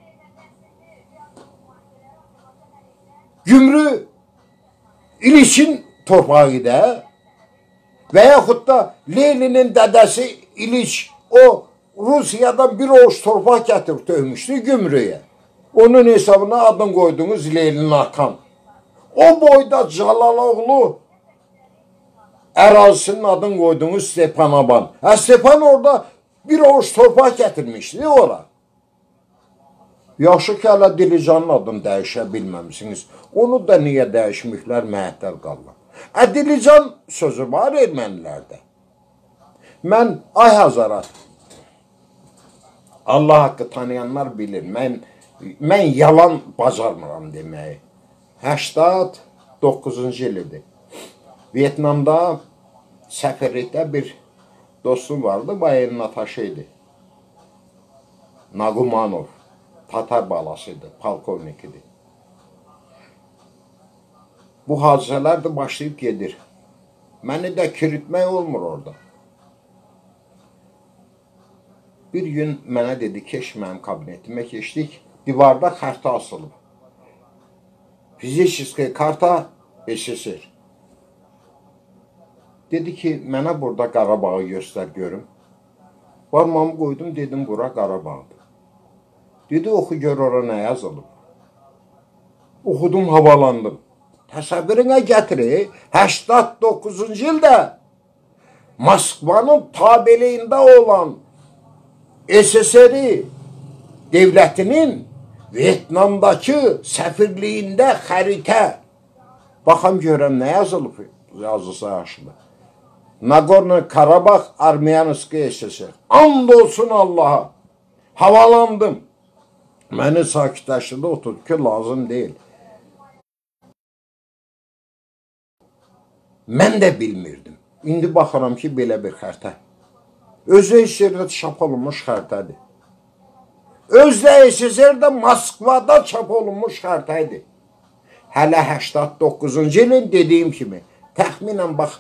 Speaker 1: Gümrü İliçin torpağı da və yaxud da Leylinin dədəsi İliç o Rusiyadan bir oğuz torpaq gətirib dövmüşdü gümrüyə. Onun hesabına adını qoydunuz Leylin Akan. O boyda Calaloğlu ərazisinin adını qoydunuz Stepanaban. Stepan orada bir oğuz torpaq gətirmişdi ora. Yaxşı ki, hələ Dilicanın adını dəyişə bilməmişsiniz. Onu da niyə dəyişmişlər, məhəttəl qalır. Dilican sözü var ermənilərdə. Mən, ay Hazarat, Allah haqqı tanıyanlar bilir, mən yalan bacarmıram deməyi. 89-cu ilidir. Vietnamda səfirlikdə bir dostum vardı, bayanın ataşı idi. Nagumanov. Tatar balasıydı, polkovnikidir. Bu hadisələr də başlayıb gedir. Məni də kiritmək olmur orada. Bir gün mənə dedi, keç mənim kabinetimə keçdik. Divarda xərta asılıb. Fizическая karta SSR. Dedi ki, mənə burada Qarabağı göstər görüm. Barmağımı qoydum, dedim, bura Qarabağdır. Dedi, oxu gör ora nə yazılıb. Oxudum, havalandım. Təsəvvürünə gətirir, 89-cu ildə Moskvanın tabeliyində olan SSR devlətinin Vietnamdakı səfirliyində xəritə. Baxam görəm nə yazılıb yazısı yaşında. Nagorno Karabağ Armiyanski SSR. And olsun Allaha. Havalandım. Məni sakitləşdirdi, oturdu ki, lazım deyil. Mən də bilmirdim. İndi baxıram ki, belə bir xərtə. Özü SSR-də çap olunmuş xərtədir. Özü SSR-də Moskvada çap olunmuş xərtədir. Hələ 89-cu ilin dediyim kimi, təxminən bax,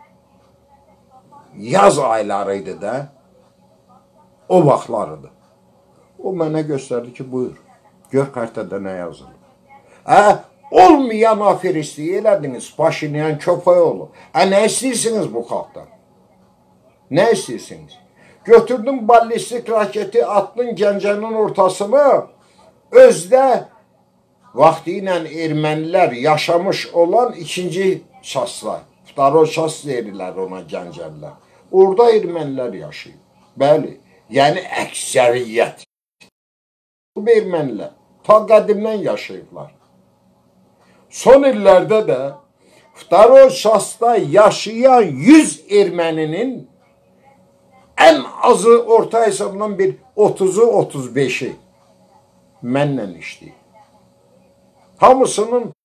Speaker 1: yaz aylarıydı da, o vaxtlarıdır. O mənə göstərdi ki, buyur, gör xərtədə nə yazılır. Olmayan aferistliyi elədiniz, Paşinyan Köpəyoğlu. Nə istəyirsiniz bu xalqdan? Nə istəyirsiniz? Götürdüm ballistik raketi, attın Gəncənin ortasına, özdə vaxtı ilə ermənilər yaşamış olan ikinci şahslar, Vtoro şahs deyirlər ona Gəncəlilər. Orada ermənilər yaşayıb. Bəli, yəni əksəriyyət. Bu ermənilər ta qədimdən yaşayıblar. Son illərdə də Vtoro şahsda yaşayan 100 erməninin ən azı orta hesabdan bir 30'u 35'i mənlə işləyir. Hamısının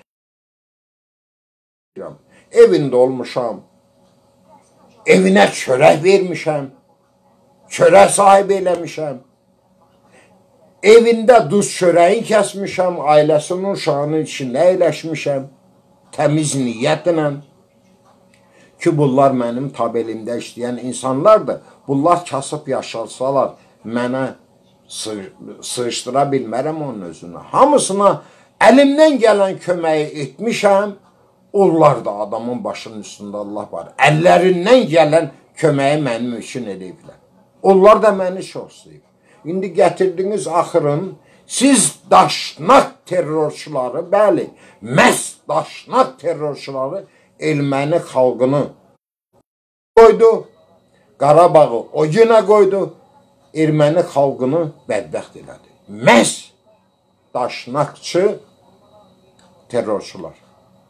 Speaker 1: evində olmuşam, evinə çörək vermişəm, çörək sahibi eləmişəm, evində duz çörəyin kəsmişəm, ailəsinin uşağının içində əyləşmişəm, təmiz niyyətlə ki, bunlar mənim tabelimdə işləyən insanlardır. Bunlar kasıb yaşalsalar, mənə sığışdıra bilmərəm onun özünü. Hamısına əlimdən gələn köməyi etmişəm, onlar da adamın başının üstündə Allah var. Əllərindən gələn köməyi mənim üçün ediblər. Onlar da məni çox sevib. İndi gətirdiniz axırın, siz daşnaq terrorçuları, bəli, məhz daşnaq terrorçuları erməni xalqını qoydu, Qarabağı o günə qoydu, erməni xalqını bədbəxt elədi. Məhz daşnaqçı terrorçular.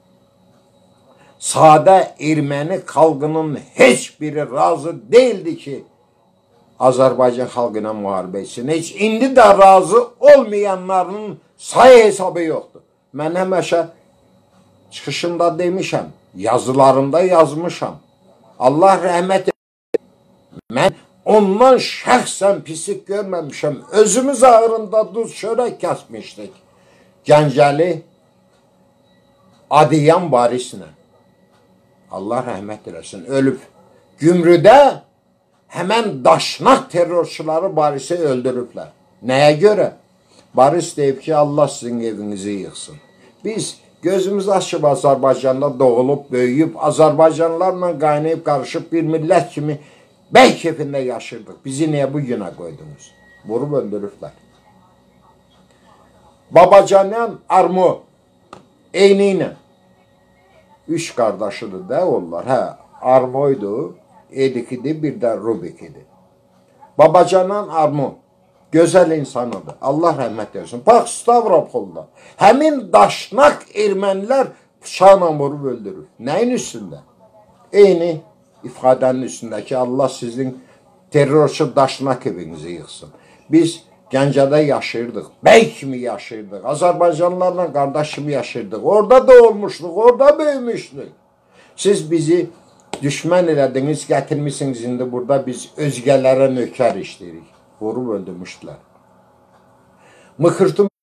Speaker 1: Sadə erməni xalqının heç biri razı deyildi ki, Azərbaycan xalqı ilə müharibə etsin. Heç indi də razı olmayanların sayı hesabı yoxdur. Mən həmişə çıxışımda demişəm, yazılarımda yazmışam. Allah rəhmət edin. Mən ondan şəxsən pislik görməmişəm. Özümüz ağırında duz çörək kəsmişdik. Gəncəli Adiyan Barislə. Allah rəhmət eləsin. Ölüb. Gümrüdə həmən daşnaq terrorçuları Barisi öldürüblər. Nəyə görə? Baris deyib ki, Allah sizin evinizi yıxsın. Biz gözümüz açıb Azərbaycanda doğulub, böyüyüb, Azərbaycanlarla qaynayıb, qarışıb bir millət kimi bəy keyfində yaşırdıq. Bizi niyə bu günə qoydunuz? Vurub öldürüblər. Babacanyan Armo eyni ilə 3 qardaşıdır da onlar. Armoydu, Edikidi, bir də Rubikidi. Babacanan Armo gözəl insanıdır. Allah rəhmət etsin. Bax, Stavropolda həmin daşnaq ermənilər bıçaqla vurub öldürür. Nəyin üstündə? Eyni ifadənin üstündəki Allah sizin terrorçu daşnaq evinizi yıxsın. Biz Gəncədə yaşayırdıq, bəy kimi yaşayırdıq, Azərbaycanlarla qardaş kimi yaşayırdıq. Orada da olmuşduq, orada böyümüşdük. Siz bizi düşmən elədiniz, gətirmişsiniz indi burada biz özgələrə nökər işləyirik. Vurub öldürmüşdülər. Mıxırtım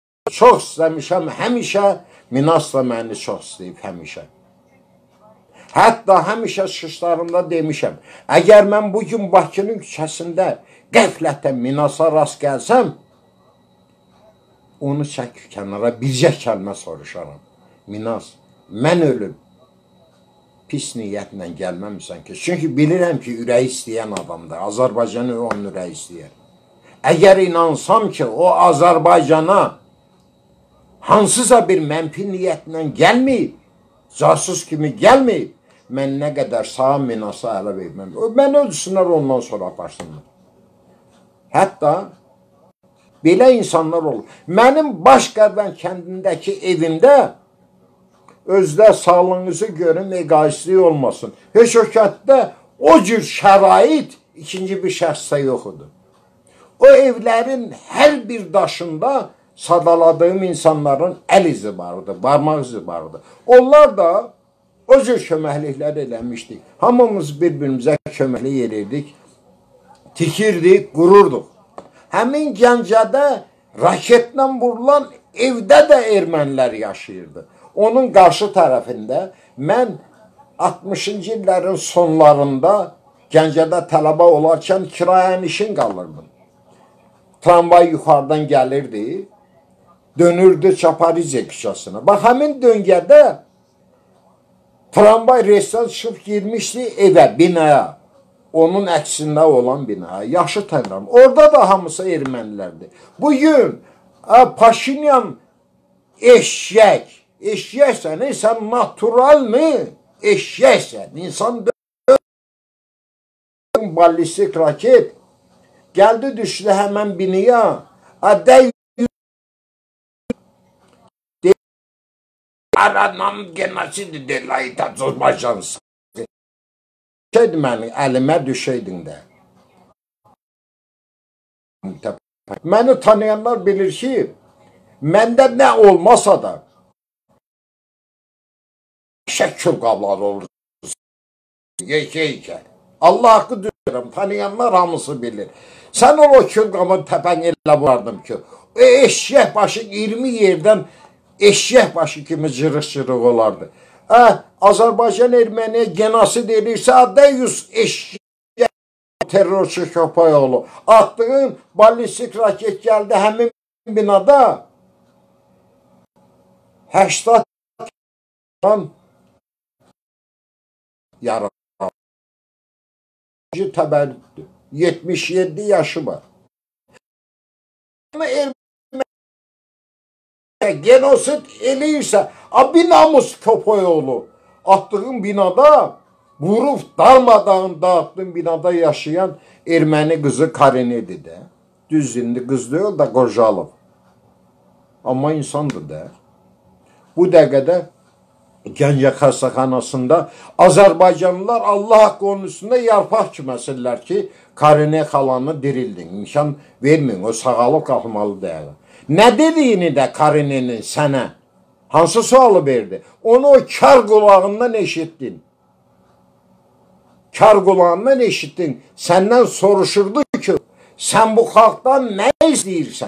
Speaker 1: çox istəmişəm, həmişə Minas da məni çox istəyib, həmişə. Hətta həmişə çıxışlarımda demişəm, əgər mən bugün Bakının küçəsində qəflətən Minasa rast gəlsəm, onu çək kənara, bircə kəlmə soruşaram. Minas, mən ölüm. Pis niyyətlə gəlməmişsən ki. Çünki bilirəm ki, ürəyi istəyən adamdır. Azərbaycanı onun ürəyi istəyər. Əgər inansam ki, o Azərbaycana hansısa bir mənfi niyyətlə gəlməyib, casus kimi gəlməyib, mən nə qədər sağ Minasa ələ verməm. Mən ölsünlər, ondan sonra aparsınlar. Hətta belə insanlar olur. Mənim Başqərvən kəndindəki evimdə özdə sağlığınızı görün, egoistlik olmasın. Heç o kənddə o cür şərait ikinci bir şəxsdə yoxudur. O evlərin hər bir daşında sadaladığım insanların əl izi vardı, barmaq izi vardı. Onlar da o cür köməkliklər eləmişdik. Hamımız bir-birimizə köməklik edirdik, tikirdik, qururduq. Həmin Gəncədə raketlə vurulan evdə də ermənilər yaşayırdı. Onun qarşı tərəfində mən 60-cı illərin sonlarında Gəncədə tələbə olarkən kirayənişin qalırdım. Tramvay yuxarıdan gəlirdi, dönürdü Çaparice küçəsinə. Bax, həmin döngədə tramvay reysdən çıxıb girmişdi evə, binaya. Onun əksində olan binaya. Yaxşı tanıram. Orada da hamısı ermənilərdir. Bugün Paşinyan eşyək. Eşyəksən, sən natural mı? Eşyəksən. İnsan ballistik raket gəldi, düşdü həmən binaya. Dəy Aranam genasidi delayı Azərbaycansı. Şeydi məni, əlimə düşəydin də. Məni tanıyanlar bilir ki, məndə nə olmasa da şəkil qablar olur. Yekə. Allah haqqı düşürəm, tanıyanlar hamısı bilir. Sən o kül qabın təpən elə vardım ki, eşyək başı 20 yerdən eşyək başı kimi cırıq-cırıq olardı. Azərbaycan Erməniyə genosid edirsə, Adəyüz eşyək terrorçu Köpəyoğlu. Atdığın ballistik raket gəldi həmin binada 80 yaralı. Təbəllüddür. 77 yaşı var. Genosid eləyirsə, bir namus Köpəyoğlu atdığın binada, vurub darmadağın dağıtdığın binada yaşayan erməni qızı Karinədir də. Düz indi qız deyil də Qocalov. Amma insandır da. Bu dəqiqədə Gəncə xəstəxanasında Azərbaycanlılar Allah haqqı onun üstündə yarpaq kiməsirlər ki, Karinə xalanı dirildin. İmkan verməyin, o sağalıb qalmalı deyil. Nə dediyini də Karinənin sənə hansı sualı verdi? Onu o kar qulağından eşitdin. Kar qulağından eşitdin. Səndən soruşurdu ki, sən bu xalqdan nə istəyirsən?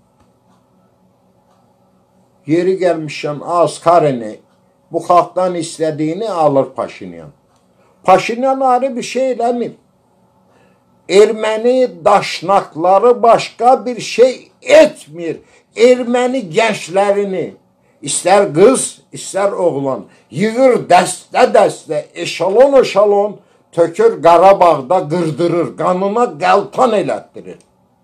Speaker 1: Yeri gəlmişsən, az Karinə bu xalqdan istədiyini alır Paşinyan. Paşinyan ayrı bir şey eləmir. Erməni daşnaqları başqa bir şey etmir. Erməni gənclərini, istər qız, istər oğlan, yığır dəstə-dəstə, eşalon-eşalon, tökür Qarabağda qırdırır, qanına qəltan elətdirir.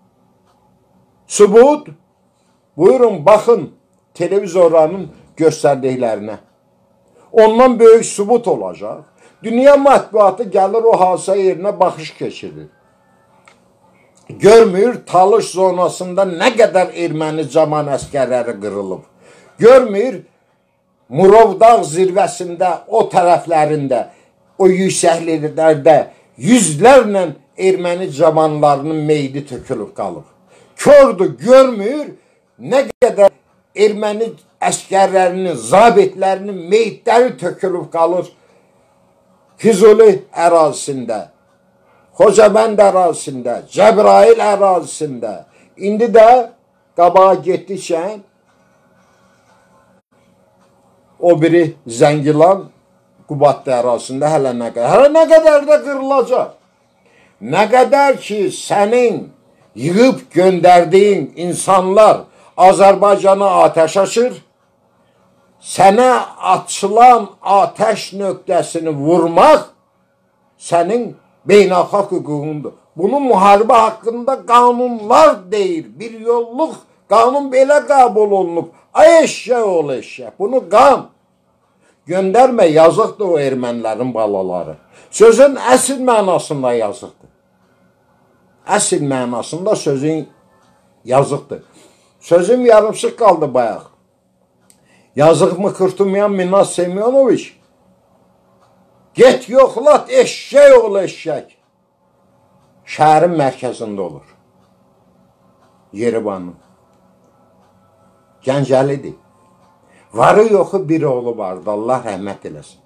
Speaker 1: Sübut, buyurun, baxın televizorların göstərdiklərinə. Ondan böyük sübut olacaq. Dünya mətbuatı gəlir o hadisə yerinə baxış keçirir. Görmür, Talış zonasında nə qədər erməni caman əskərləri qırılıb. Görmür, Murovdağ zirvəsində, o tərəflərində, o yüksəkliklərdə yüzlərlə erməni camanlarının meydi tökülüb qalıb. Kördür, görmür, nə qədər erməni əskərlərinin, zabitlərinin meyitləri tökülüb qalır Füzuli ərazisində, Xocabənd ərazisində, Cəbrayıl ərazisində. İndi də qabağa getdikcə o biri Zəngilan Qubadlı ərazisində hələ nə qədər də qırılacaq. Nə qədər ki, sənin yığıb göndərdiyin insanlar Azərbaycana atəş açır, sənə açılan atəş nöqtəsini vurmaq sənin beynəlxalq hüququndur. Bunu müharibə haqqında qanunlar deyir. Bir yolluq qanun belə qəbul olunub. Ay eşşək ol eşşək. Bunu qan. Göndərmə, yazıqdır o ermənilərin balaları. Sözün əsl mənasında yazıqdır. Əsl mənasında sözün yazıqdır. Sözüm yarımçıq qaldı bayaq. Yazıqmı Kurtulmayan Minas Semyonoviç, get yoxlat, eşşək ol eşşək. Şəhərin mərkəzində olur. Yerevanın. Gəncəlidir. Varı yoxu bir oğlu vardı, Allah rəhmət eləsin.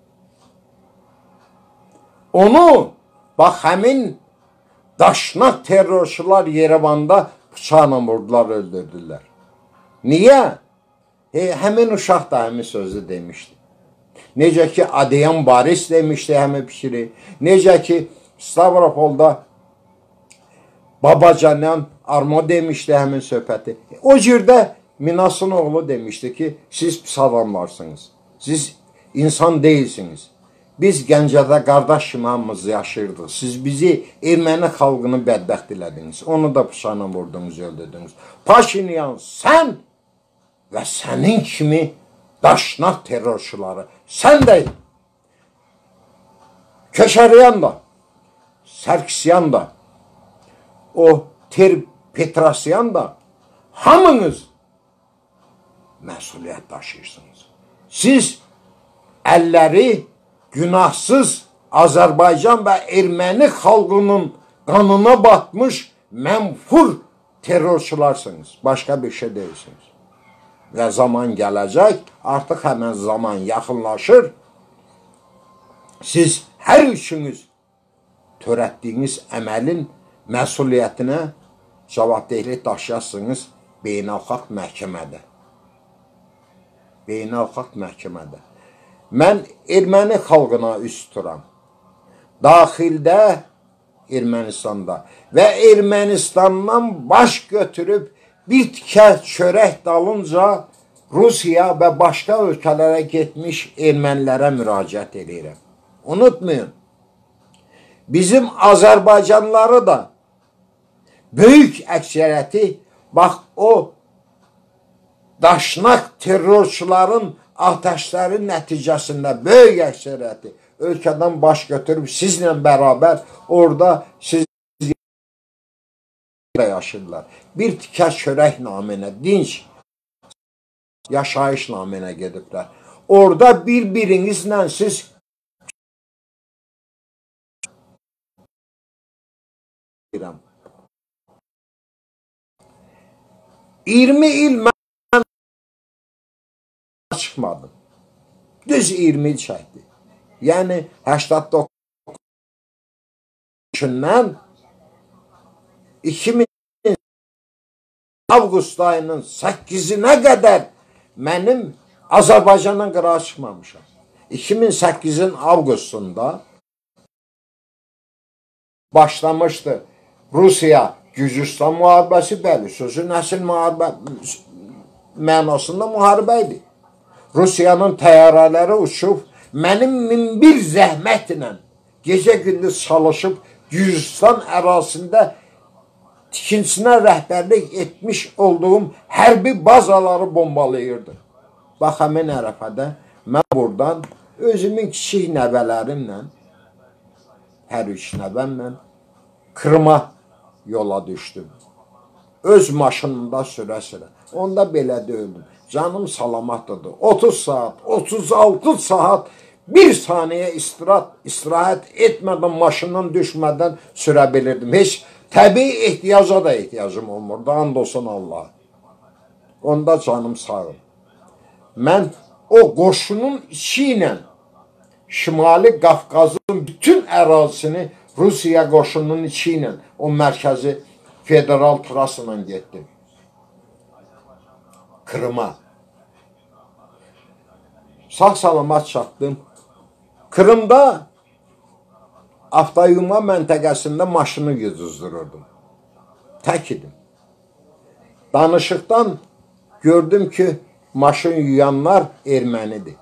Speaker 1: Onu, bax həmin daşnaq terrorçular Yerevanda bıçaqla vurdular, öldürdülər. Niyə? Həmin uşaq da həmin sözü demişdi. Necə ki, Adrian Baris demişdi həmin fikri. Necə ki, Stavropolda Babacanyan Armo demişdi həmin söhbəti. O cürdə Minas'ın oğlu demişdi ki, siz pis adamlarsınız. Siz insan değilsiniz. Biz Gəncədə qardaş kimi hamımız yaşayırdıq. Siz bizi erməni xalqını bədbəxt elədiniz. Onu da bıçaqla vurdunuz, öldürdünüz. Paşinyan, sən və sənin kimi daşnaq terrorçuları, sən də Köşəryan da, Sərkisyan da, o Petrosyan da, hamınız məsuliyyət daşıyırsınız. Siz əlləri günahsız Azərbaycan və erməni xalqının qanına batmış mənfur terrorçularsınız. Başqa bir şey deyilsiniz. Və zaman gələcək, artıq həmən zaman yaxınlaşır. Siz hər üçünüz törətdiyiniz əməlin məsuliyyətinə cavabdehlik daşıyasınız beynəlxalq məhkəmədə. Beynəlxalq məhkəmədə. Mən erməni xalqına üst tuturam. Daxildə Ermənistanda və Ermənistandan baş götürüb bir tikə çörək dalınca Rusiya və başqa ölkələrə getmiş ermənilərə müraciət edirəm. Unutmayın, bizim Azərbaycanlıları da böyük əksəriyyəti, bax o daşnaq terrorçuların atəşləri nəticəsində böyük əksəriyyəti ölkədən baş götürüb sizlə bərabər orada siz yaşayırlar. Bir tikə çörək naminə, dinç yaşayış naminə gediblər. Orada bir-birinizlə siz 20 il mən çıxmadım. Düz 20 il çəkdi. Yəni 89-dan 2000 avqust ayının 8-nə qədər mənim Azərbaycandan qırağa çıxmamışam. 2008-in avqustunda başlamışdı Rusiya Gürcüstan müharibəsi, bəli, sözün əsl müharibə mənasında müharibə idi. Rusiyanın təyyarələri uçub, mənim 1001 zəhmətlə gecə-gündüz çalışıb Gürcüstan ərazisində tikintisinə rəhbərlik etmiş olduğum hərbi bazaları bombalayırdı. Bax, həmin ərəfədə mən buradan özümün kiçik nəvələrimlə, hər üç nəvəmlə Krıma yola düşdüm. Öz maşınımda sürə-sürə. Onda belə deyildim. Canım salamatlıdır. 30 saat, 36 saat, bir saniyə istirahət etmədən, maşından düşmədən sürə bilirdim. Heç təbii ehtiyaca da ehtiyacım olmurdu. And olsun Allah. Onda canım sağ ol. Mən o qoşunun içi ilə Şimali Qafqazın bütün ərazisini Rusiya qoşunun içi ilə o mərkəzi federal trasla getdim. Krıma. Sağ salamat çatdım. Kırımda avtoyuma məntəqəsində maşını yüzdürürdüm. Tək idim. Danışıqdan gördüm ki, maşın yuyanlar ermənidir.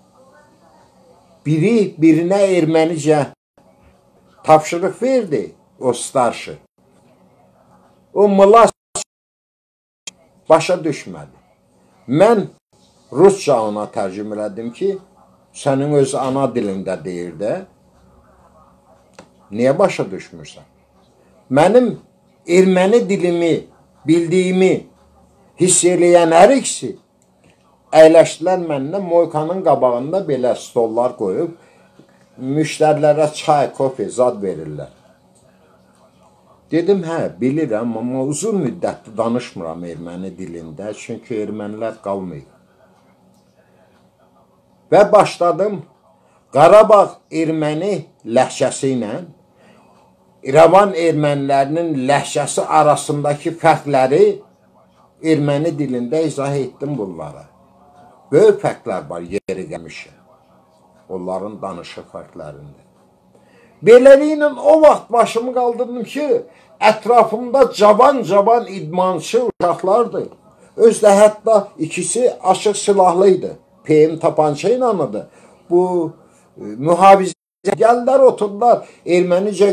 Speaker 1: Biri birinə ermənicə tapşırıq verdi, o starşı. O mılas başa düşmədi. Mən Rusca ona tərcüm elədim ki, sənin öz ana dilində deyir də, niyə başa düşmürsən? Mənim erməni dilimi, bildiyimi hiss eləyən hər ikisi əyləşdilər məndən Moykanın qabağında belə stollar qoyub, müştərilərə çay, kofe, zad verirlər. Dedim, hə, bilirəm, amma uzun müddətli danışmıram erməni dilində, çünki ermənilər qalmayıb. Və başladım Qarabağ erməni ləhcəsi ilə İrəvan ermənilərinin ləhcəsi arasındakı fərqləri erməni dilində izah etdim bunlara. Böyük fərqlər var yeri gəlmişə. Onların danışıq fərqlərində. Beləliklə o vaxt başımı qaldırdım ki, ətrafımda cavan idmançı uşaqlardır. Özdə hətta ikisi açıq silahlıydı. PM tapança inanıdı. Bu mühafizə gəldilər, oturdular. Ermənicə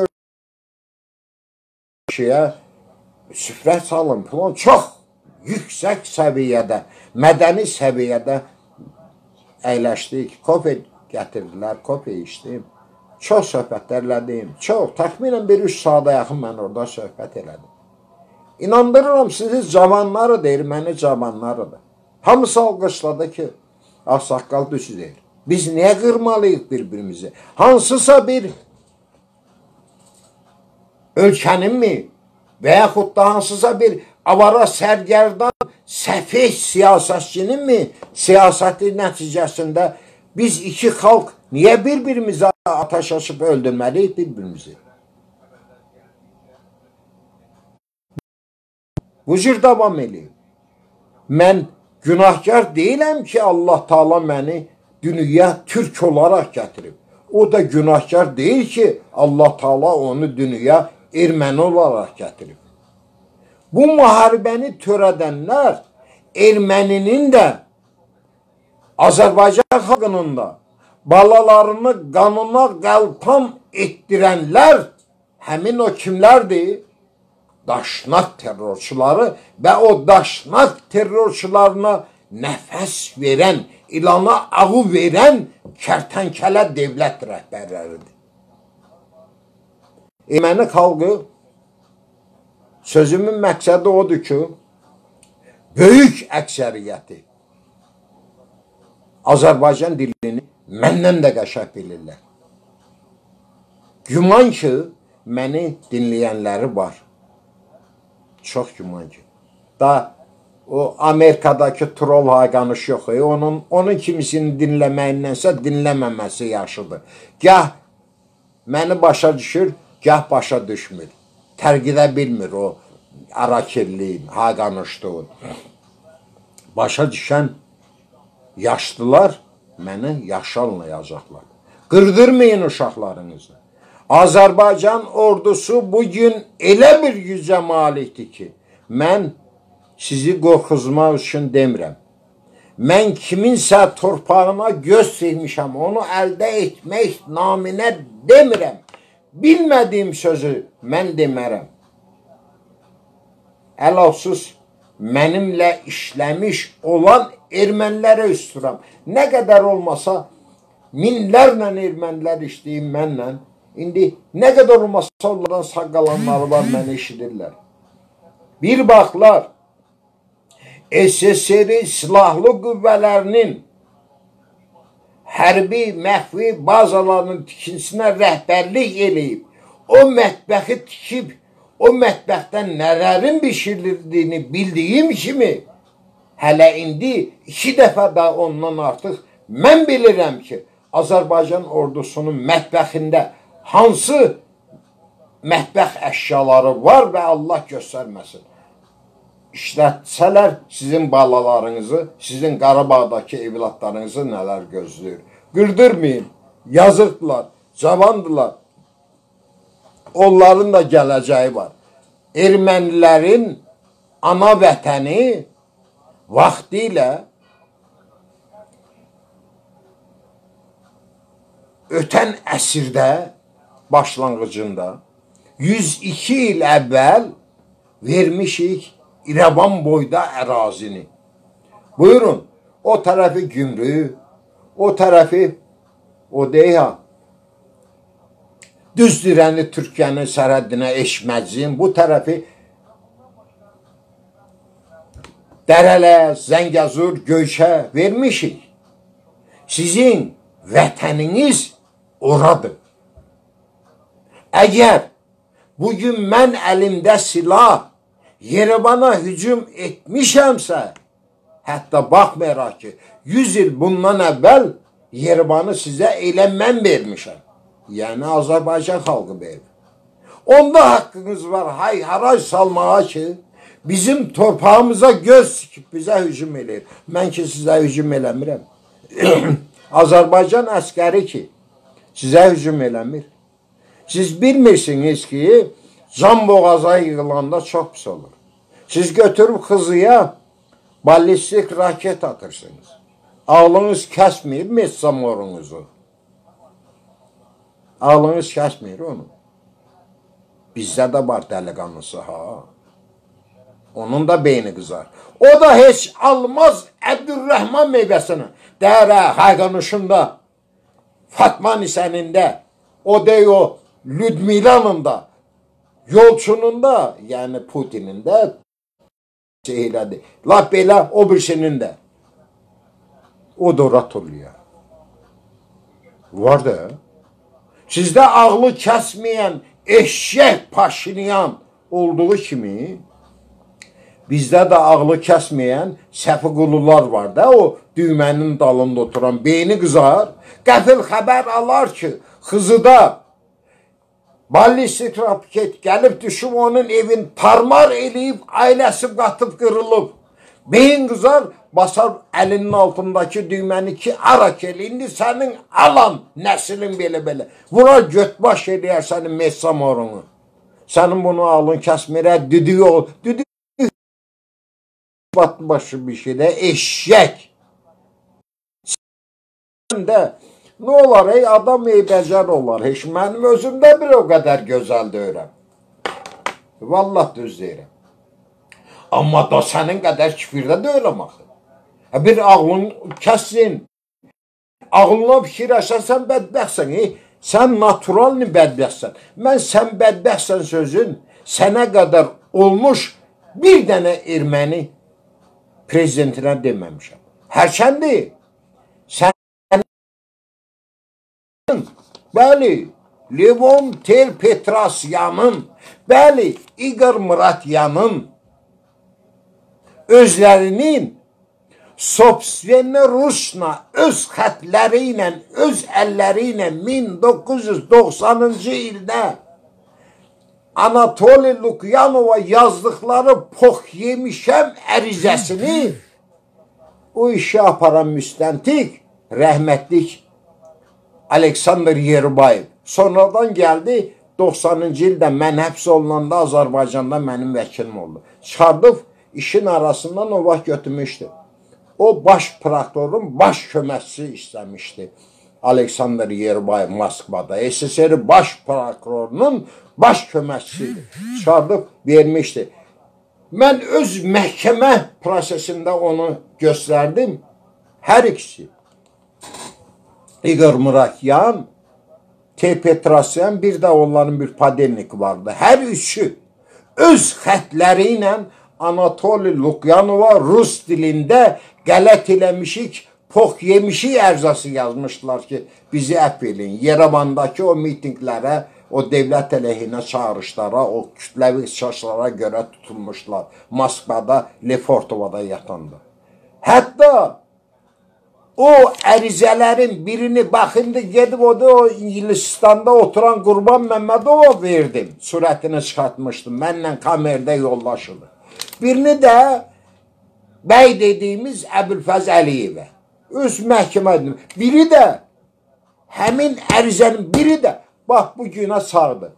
Speaker 1: süfrə salın falan. Çox yüksək səviyyədə, mədəni səviyyədə əyləşdik. Kofe gətirdilər, kofe içdim. Çox söhbətlər elədim. Çox, təxminən bir 3 saata yaxın mən orada söhbət elədim. İnandırıram sizi, cavanlarıdır, erməni cavanlarıdır. Hamısı alqışladı ki, ağsaqqal düz deyir. Biz niyə qırmalıyıq bir-birimizi? Hansısa bir ölkəninmi və yaxud da hansısa bir avara sərgərdan səfih siyasətçininmi siyasəti nəticəsində biz iki xalq niyə bir-birimizə ateş açıb öldürməliyik bir-birimizi? Bu cür davam edeyim. Mən günahkar deyiləm ki, Allah Taala məni dünyaya türk olaraq gətirib. O da günahkar deyil ki, Allah Taala onu dünyaya erməni olaraq gətirib. Bu müharibəni törədənlər erməninin də Azərbaycan xalqının da balalarını qanına qəltan etdirənlər həmin o kimlərdir? Daşnak terrorçuları və o daşnak terrorçularına nəfəs verən, ilana ağı verən kərtənkələ devlət rəhbərləridir. Erməni xalqı, sözümün məqsədi odur ki, böyük əksəriyyəti Azərbaycan dilini məndən də qəşəng bilirlər. Güman ki, məni dinləyənləri var. Çox güman ki. Da o Amerikadakı troll hayqanış yox. Onun kimisini dinləməyinnənsə dinləməməsi yaxşıdır. Gah məni başa düşür, gah başa düşmür. Tərqidə bilmir o arakirliyin, hayqanışlığın. Başa düşən yaşlılar məni yaxşı anlayacaqlar. Qırdırmayın uşaqlarınızı. Azərbaycan ordusu bugün elə bir gücə malikdir ki, mən sizi qorxuzmaq üçün demirəm. Mən kiminsə torpağına göz silmişəm, onu əldə etmək naminə demirəm. Bilmədiyim sözü mən demərəm. Ələlxüsus mənimlə işləmiş olan ermənilərə üstüram. Nə qədər olmasa minlərlə ermənilər işləyim mənlə. İndi nə qədər olmasa onlardan sağ qalanları var, məni eşidirlər. Bir baxlar, SSR silahlı qüvvələrinin hərbi, məxfi bazalarının tikintisinə rəhbərlik eləyib, o mətbəxi tikib, o mətbəxdən nələrin bişirildiyini bildiyim kimi, hələ indi 2 dəfə də ondan artıq mən bilirəm ki, Azərbaycan ordusunun mətbəxində hansı mətbəx əşyaları var və Allah göstərməsin. İşlətsələr sizin balalarınızı, sizin Qarabağdakı evlatlarınızı nələr gözləyir. Qırdırmayın. Yazıqdılar, cavandılar. Onların da gələcəyi var. Ermənilərin ana vətəni vaxtilə ötən əsrdə başlanğıcında 102 il əvvəl vermişik İrəvan boyda ərazini. Buyurun, o tərəfi Gümrük, o tərəfi o deyha, Düzdürəni Türkiyənin sərhəddinə Eşməcin, bu tərəfi Dərələ, Zəngəzur, Göyçə vermişik. Sizin vətəniniz oradır. Əgər bugün mən əlimdə silah Yerevana hücum etmişəmsə, hətta baxmayaraq ki, 100 il bundan əvvəl Yerevanı sizə elə mən vermişəm. Yəni Azərbaycan xalqı verir. Onda haqqınız var hay-haray salmağa ki, bizim torpağımıza göz sikib bizə hücum edir. Mən ki sizə hücum eləmirəm. Azərbaycan əskəri ki sizə hücum eləmir. Siz bilmirsiniz ki can boğaza yığılanda çox pis olur. Siz götürüb Xızıya ballistik raket atırsınız. Ağlınız kəsmir Metsamorunuzu. Ağlınız kəsmir onu. Bizdə də var dəliqanlısı ha. Onun da beyni qızar. O da heç almaz Əbdülrəhman meyvəsini. Dərə, Hayqanuşunda, Fatma Nisənində, o dey o Ludmilanın da, Yolçunun da, yəni Putinin də şeylədir. Lap belə o birisinin də. O da Ratulluya. Var da. Sizdə ağlı kəsməyən eşşək Paşinyan olduğu kimi bizdə də ağlı kəsməyən Səfiqulular var da, o düymənin dalında oturan beyni qızar, qəfil xəbər alar ki, Xızıda ballistik raket gəlib düşüb onun evin tarmar eləyib, ailəsi qatıb qırılıb. Beyin qızar, basar əlinin altındakı düyməni ki, arak el, indi sənin alan nəslin belə-belə. Buna götbaş eləyər sənin Metsamorunu. Sənin bunu alın kəsmirə, düdüyü ol. Düdüyü başı bir şeydə, eşşək. Səndə nə olar, ey adam eybəcər olar. Heç mənim özümdə bir o qədər gözəl deyirəm. Vallah düz deyirəm. Amma da sənin qədər kifirdə deyirəm axı. Bir ağlın kəssin. Ağlına fikirləşsən, sən bədbəxtsən. Sən naturalni bədbəxtsən. Mən sən bədbəxtsən sözün sənə qədər olmuş bir dənə erməni prezidentinə deməmişəm. Hərçəndir. Sən bəli, Levon Tel-Petrosyanın, bəli, İqor Muratyanın özlərinin Sobstveni Rusna öz xətləri ilə, öz əlləri ilə 1990-cı ildə Anatoli Lukyanova yazdıqları pox yemişəm ərizəsini o işi aparan müstəntiq, rəhmətlik Aleksandr Yerbayev. Sonradan gəldi, 90-cı ildə mən həbs olunanda Azərbaycanda mənim vəkilim oldu. Çıxardıb işin arasından o vaxt götürmüşdü. O baş prokurorun baş köməkçisi istəmişdi. Aleksandr Yerbayev Moskvada. SSR baş prokurorunun baş köməkçisidir. Çıxardıb vermişdi. Mən öz məhkəmə prosesində onu göstərdim. Hər ikisi. İqor Muratyan, Tel-Petrosyan, bir də onların bir padelnik vardı. Hər üçü öz xətləri ilə Anatoli Lukyanova rus dilində qələt eləmişik, pox yemişik ərzası yazmışdılar ki, bizi əff eləyin. Yerevandakı o mitinglərə, o devlət əleyhinə çağırışlara, o kütləvi ixtişaşlara görə tutulmuşlar. Moskvada, Lefortovada yatanda. Hətta o ərizələrin birini baxındı, gedib o İngilistanda oturan Qurban Məmmədova verdim. Surətini çıxartmışdım. Mənlə kamerada yollaşıldı. Birini də bəy dediyimiz Əbülfəz Əliyevə. Öz məhkəmədir. Biri də Həmin ərizənin biri də bax bu günə sağdır.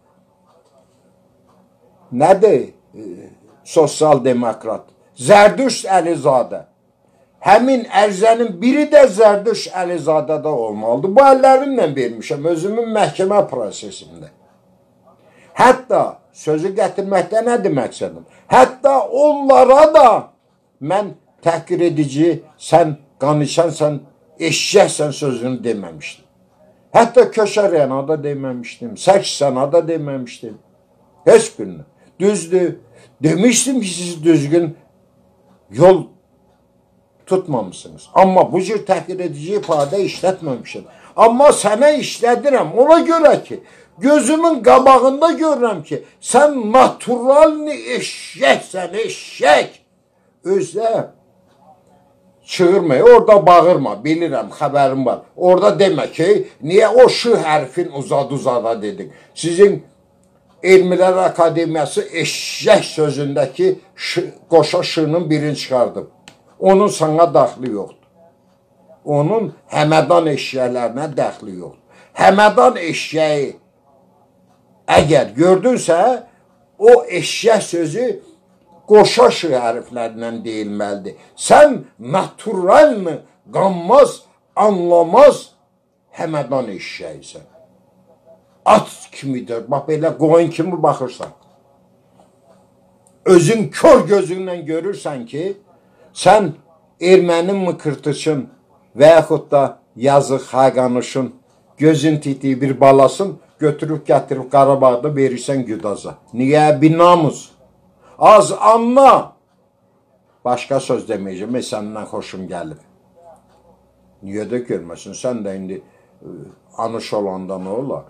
Speaker 1: Nədir? Sosial demokrat. Zərdüşt Əlizadə. Həmin ərizənin biri də Zərdüşt Əlizadədə olmalıdır. Bu əllərimlə vermişəm özümün məhkəmə prosesimdə. Hətta sözü gətirməkdə nədir məqsədim? Hətta onlara da mən təhqir edici, sən qanişənsən, eşşəksən sözünü deməmişdim. Hətta Köşəriyana da deməmişdim, Səksana da deməmişdim. Heç birini. Düzdür. Demişdim ki, siz düzgün yol tutmamışsınız. Amma bu cür təhqir edici ifadə işlətməmişim. Amma sənə işlədirəm. Ona görə ki, gözümün qabağında görürəm ki, sən naturalni eşşəksən, eşşək. Özdə çığırma, orada bağırma, bilirəm, xəbərim var. Orada demə ki, niyə o ş hərfin uzada dedik? Sizin Elmlər Akademiyası eşşək sözündəki qoşa şının birini çıxardım. Onun sana daxili yoxdur. Onun Həmədan eşşəklərinə daxili yoxdur. Həmədan eşşəyi əgər gördünsə, o eşşək sözü qoşa ş hərflərindən deyilməlidir. Sən naturalını qanmaz, anlamaz Həmədan eşşəyisən. At kimidir, bax belə qoyun kimi baxırsan. Özün kör gözünlə görürsən ki, sən erməni mıkırtıçın və yaxud da yazıq Xaqanışın gözün titiyi bir balasın götürüb gətirib Qarabağda verirsən Güdaza. Niyə? Bir namus. Az anla. Başqa söz deməyəcəm, səndən xoşum gəlib. Niyə də görməsin? Sən də indi anış olanda nə olar?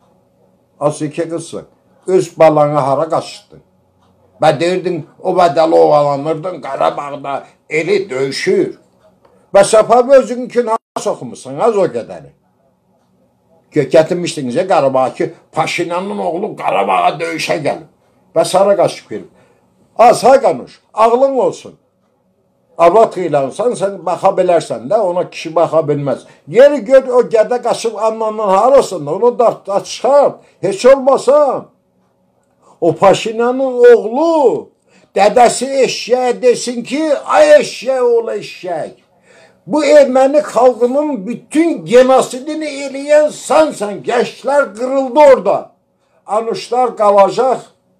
Speaker 1: Az iki qızsın. Öz balanı hara qaçırdın? Və deyirdin, o bədəli ovalanırdın, Qarabağda eli döyüşür. Və səfəbi özünkün hara soxmuşsun, az o qədəni. Gətirmişdiniz ya Qarabağa ki, Paşinyanın oğlu Qarabağa döyüşə gəlib. Və sara qaçıb gelib. Az Xaqanış, ağlın olsun. Arvad xeylansan, sən baxa bilərsən də, ona kişi baxa bilməz. Yeri gör, o gədə qaçıb annanın harasında, onu da çıxart. Heç olmasa, o Paşinyanın oğlu, dədəsi eşşəyə desin ki, ay eşşək oğlu eşşək. Bu erməni xalqının bütün genosidini eləyən sənsən, gəşlər qırıldı orada. Anuşlar qalacaq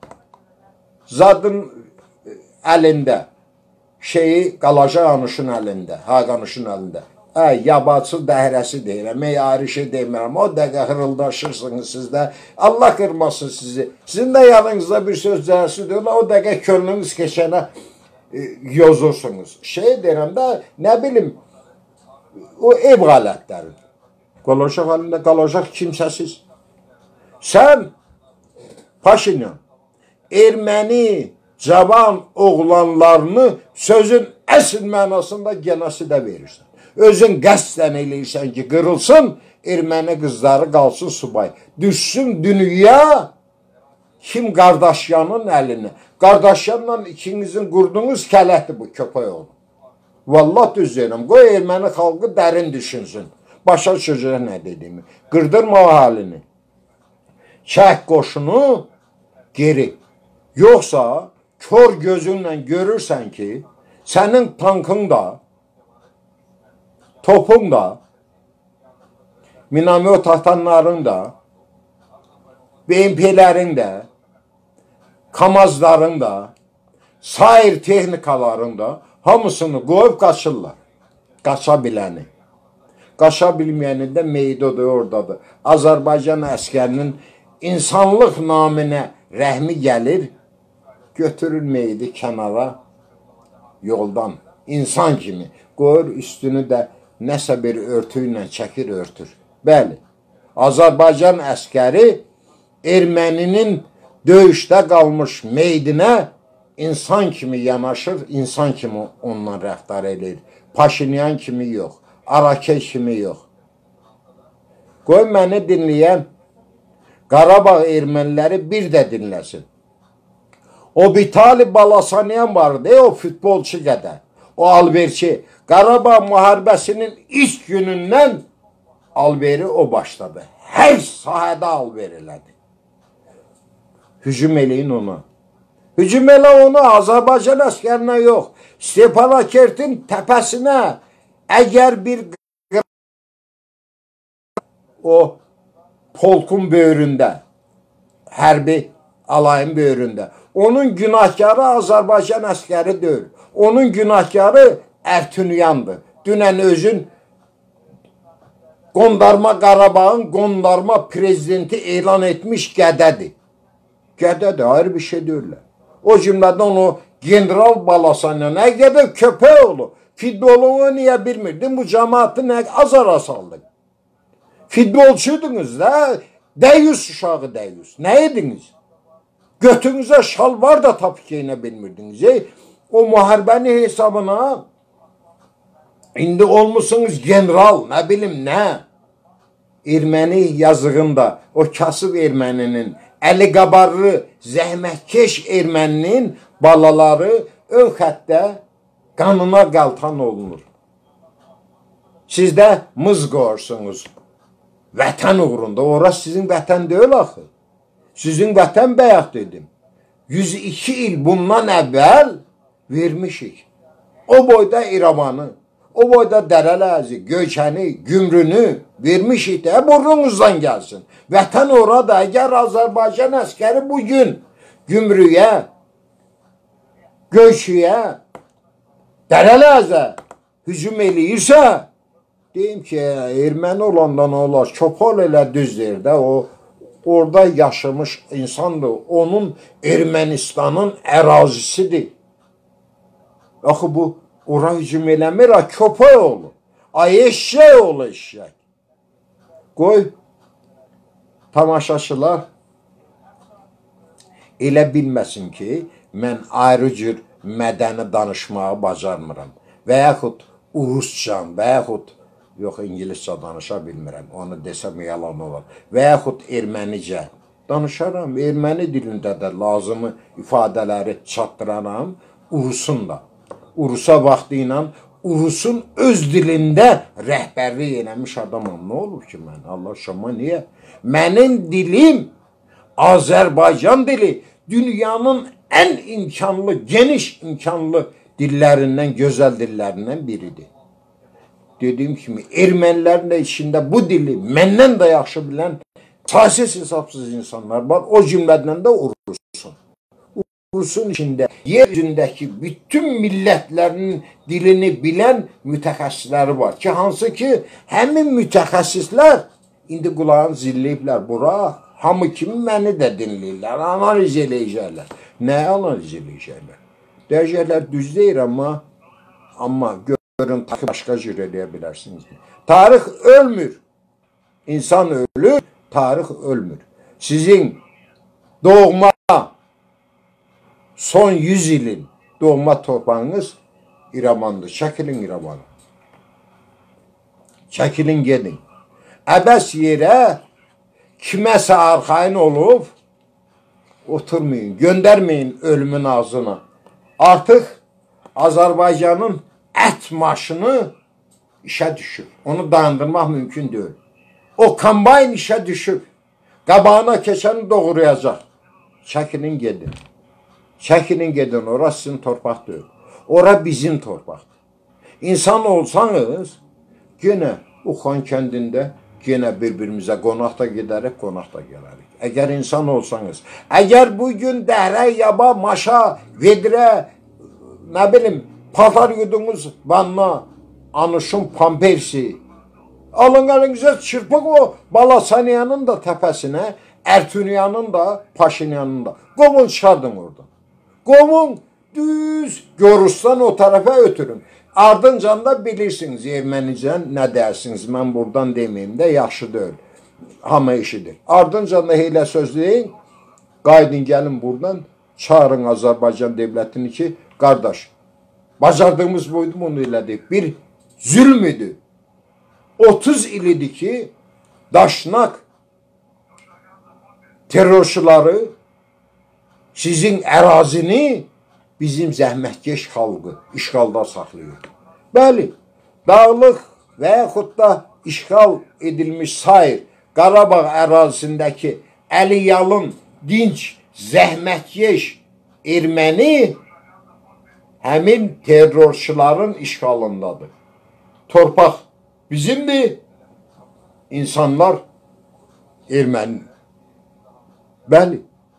Speaker 1: zadın əlində. Şeyi qalacaq Anuşun əlində, Xaqanışın əlində. Yabaçı dəhrəsi deyirəm, ayrışı demirəm, o dəqiqə hırıldaşırsınız siz də. Allah qırmasın sizi. Sizin də yanınızda bir söz cəhəsi deyil, o dəqiqə könlünüz keçənə yozursunuz. Şey deyirəm də, nə bilim, o ev alətləri. Qalacaq əlində, qalacaq kimsəsiz. Sən, Paşinyan, erməni cavan oğlanlarını sözün əsl mənasında genosidə verirsən. Özün qəsdən eləyirsən ki, qırılsın, erməni qızları qalsın subay. Düşsün dünya kim Qardaşyanın əlinə. Qardaşyanla ikinizin qurdunuz kələkdir bu köpək oğlu. Vallahi düz deyirəm, qoy erməni xalqı dərin düşünsün. Başa düşəcək nə dediyimi. Qırdırma o halini. Çək qoşunu geri. Yoxsa kör gözünlə görürsən ki, sənin tankın da, topun da, minamyot atanların da, BMP'lərin də, Kamazların da, sair texnikaların da hamısını qoyub qaçırlar. Qaça biləni. Qaça bilməyəni də meydodur, oradadır. Azərbaycan əskərinin insanlıq naminə rəhmi gəlir, götürülməydi kənara yoldan. İnsan kimi qoyur, üstünü də nəsə bir örtü ilə çəkir, örtür. Bəli, Azərbaycan əskəri erməninin döyüşdə qalmış meydinə insan kimi yanaşır, insan kimi onunla rəftar edir. Paşinyan kimi yox, Arakeş kimi yox. Qoy məni dinləyən Qarabağ erməniləri bir də dinləsin. O Vitali Balasanyan vardı, o futbolçu qədər, o alverçi. Qarabağ müharibəsinin ilk günündən alveri o başladı. Her sahədə alver elədi. Hücum eləyin ona. Hücum elə onu Azərbaycan əskərinə yox, Stepanakertin təpəsinə əgər bir o polkun böyründə, hərbi alayın böyründə, onun günahkarı Azərbaycan əskəri deyil. Onun günahkarı Ertünyandır. Dünən özün Qondarma Qarabağın qondarma prezidenti elan etmiş Gədədir. Gədədir, ayrı bir şey deyirlər. O cümlədən o general balasıyla nə qədər köpək olur. Futbolu niyə bilmirdin? Bu cəmaatı nə azara saldın? Futbolçuydunuz da, dəyyus uşağı dəyyus. Nə ediniz? Götünüzə şalvar da tapı ki, nə bilmirdiniz. O müharibəni hesabına indi olmuşsunuz general, nə bilim nə. Erməni yazığında, o kasıb erməninin, əli qabarlı, zəhmətkeş erməninin balaları ön xəttə qanına qaltan olunur. Siz də mız qoyursunuz. Vətən uğrunda. Orası sizin vətən deyil axı. Sizin vətən bəyək dedim. 102 il bundan əvvəl vermişik. O boyda İrəvanı, o boyda Dərələzi, Göyçəni, Gümrünü vermişik də burnunuzdan gəlsin. Vətən orada, əgər Azərbaycan əskəri bugün Gümrüyə, Göyçüyə, Dərələzə hücum eləyirsə, deyim ki, erməni olandan olar, Köpol elə düz deyir də, o orada yaşamış insandır, onun Ermənistanın ərazisidir. Axı bu, ora hücum eləmir, köpək olur. Ay eşək olur eşək. Qoy, tamaşaçılar elə bilməsin ki, mən ayrı cür mədəni danışmağı bacarmıram. Və yaxud Uruscan, və yaxud, yox, İngiliscə danışa bilmirəm, onu desəm yalan olar. Və yaxud ermənicə danışaram, erməni dilində də lazımı ifadələri çatdıraram, Urusun da. Urusa vaxtı ilə Urusun öz dilində rəhbərlik eləmiş adamam. Nə olur ki mən? Allah şama niyə? Mənim dilim Azərbaycan dili dünyanın ən imkanlı, geniş imkanlı dillərindən, gözəl dillərindən biridir. Dediyim kimi, ermənilərin də içində bu dili məndən də yaxşı bilən saysız hesabsız insanlar var. O cümlədən də Urusun. Urusun içində yer üzündəki bütün millətlərin dilini bilən mütəxəssisləri var ki, hansı ki, həmin mütəxəssislər indi qulağını zilləyiblər bura, hamı kimi məni də dinləyirlər, analiz eləyəcəklər. Nə analiz eləyəcəklər? Deyəcəklər düz deyir, amma görün, başqa cür eləyə bilərsiniz. Tarix ölmür. İnsan ölür, tarix ölmür. Sizin doğma son 100 ilin doğma torpağınız İrəvandır. Çəkilin İrəvanı. Çəkilin gedin. Əbəs yerə kiməsə arxayın olub oturmayın, göndərməyin ölümün ağzına. Artıq Azərbaycanın ət maşını işə düşür. Onu dayandırmaq mümkün deyil. O kombayn işə düşür. Qabağına keçəni doğrayacaq. Çəkilin gedin. Çəkilin gedin. Ora sizin torpaq deyil. Ora bizim torpaqdır. İnsan olsanız, yenə o Xan kəndində yenə bir-birimizə qonaq da gedərik, qonaq da gələrik. Əgər insan olsanız, əgər bugün dəhrə, yaba, maşa, vedrə, nə bilim, patar yudunuz vanna, anuşun pampersi, alın əlinizə çırpıq o Balasaniyanın da təpəsinə, Ertünyanın da, Paşinyanın da. Qovun çıxardın oradan. Qovun düz Gorustan o tərəfə ötürün. Ardıncan da bilirsiniz ermənicən nə deyirsiniz. Mən buradan deməyim də yaxşı deyil. Hamı işidir. Ardıncan da heylə söz deyin. Qaydın gəlin buradan. Çağırın Azərbaycan devlətini ki, qardaş, bacardığımız buydu bunu elədik. Bir zülm idi. 30 il idi ki, Daşnak terrorçuları sizin ərazini bizim zəhmətkeş xalqı işğalda saxlayır. Bəli, Dağlıq və yaxud da işgal edilmiş sair Qarabağ ərazisindəki əliyalın, dinç, zəhmətkeş erməni həmin terrorçuların işgalındadır. Torpaq bizimdir, insanlar erməni. Bəli,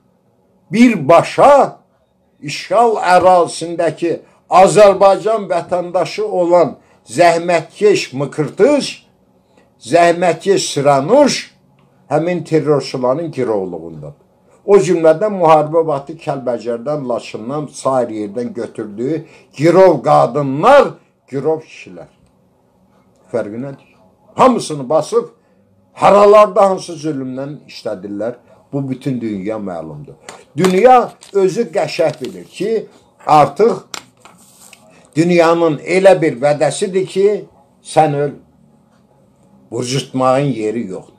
Speaker 1: birbaşa işgal ərazisindəki Azərbaycan vətəndaşı olan zəhmətkeş Mıkırtız, zəhmətkeş Sıranuş həmin terrorçuların girovluğundadır. O cümlədən müharibə vaxtı Kəlbəcərdən, Laçından, sair yerdən götürdüyü girov qadınlar, girov kişilər. Fərqi nədir? Hamısını basıb, haralarda hansı zülümdən işlədirlər, bu bütün dünya məlumdur. Dünya özü qəşəh bilir ki, artıq dünyanın elə bir vədəsidir ki, sən öl, burcutmağın yeri yoxdur.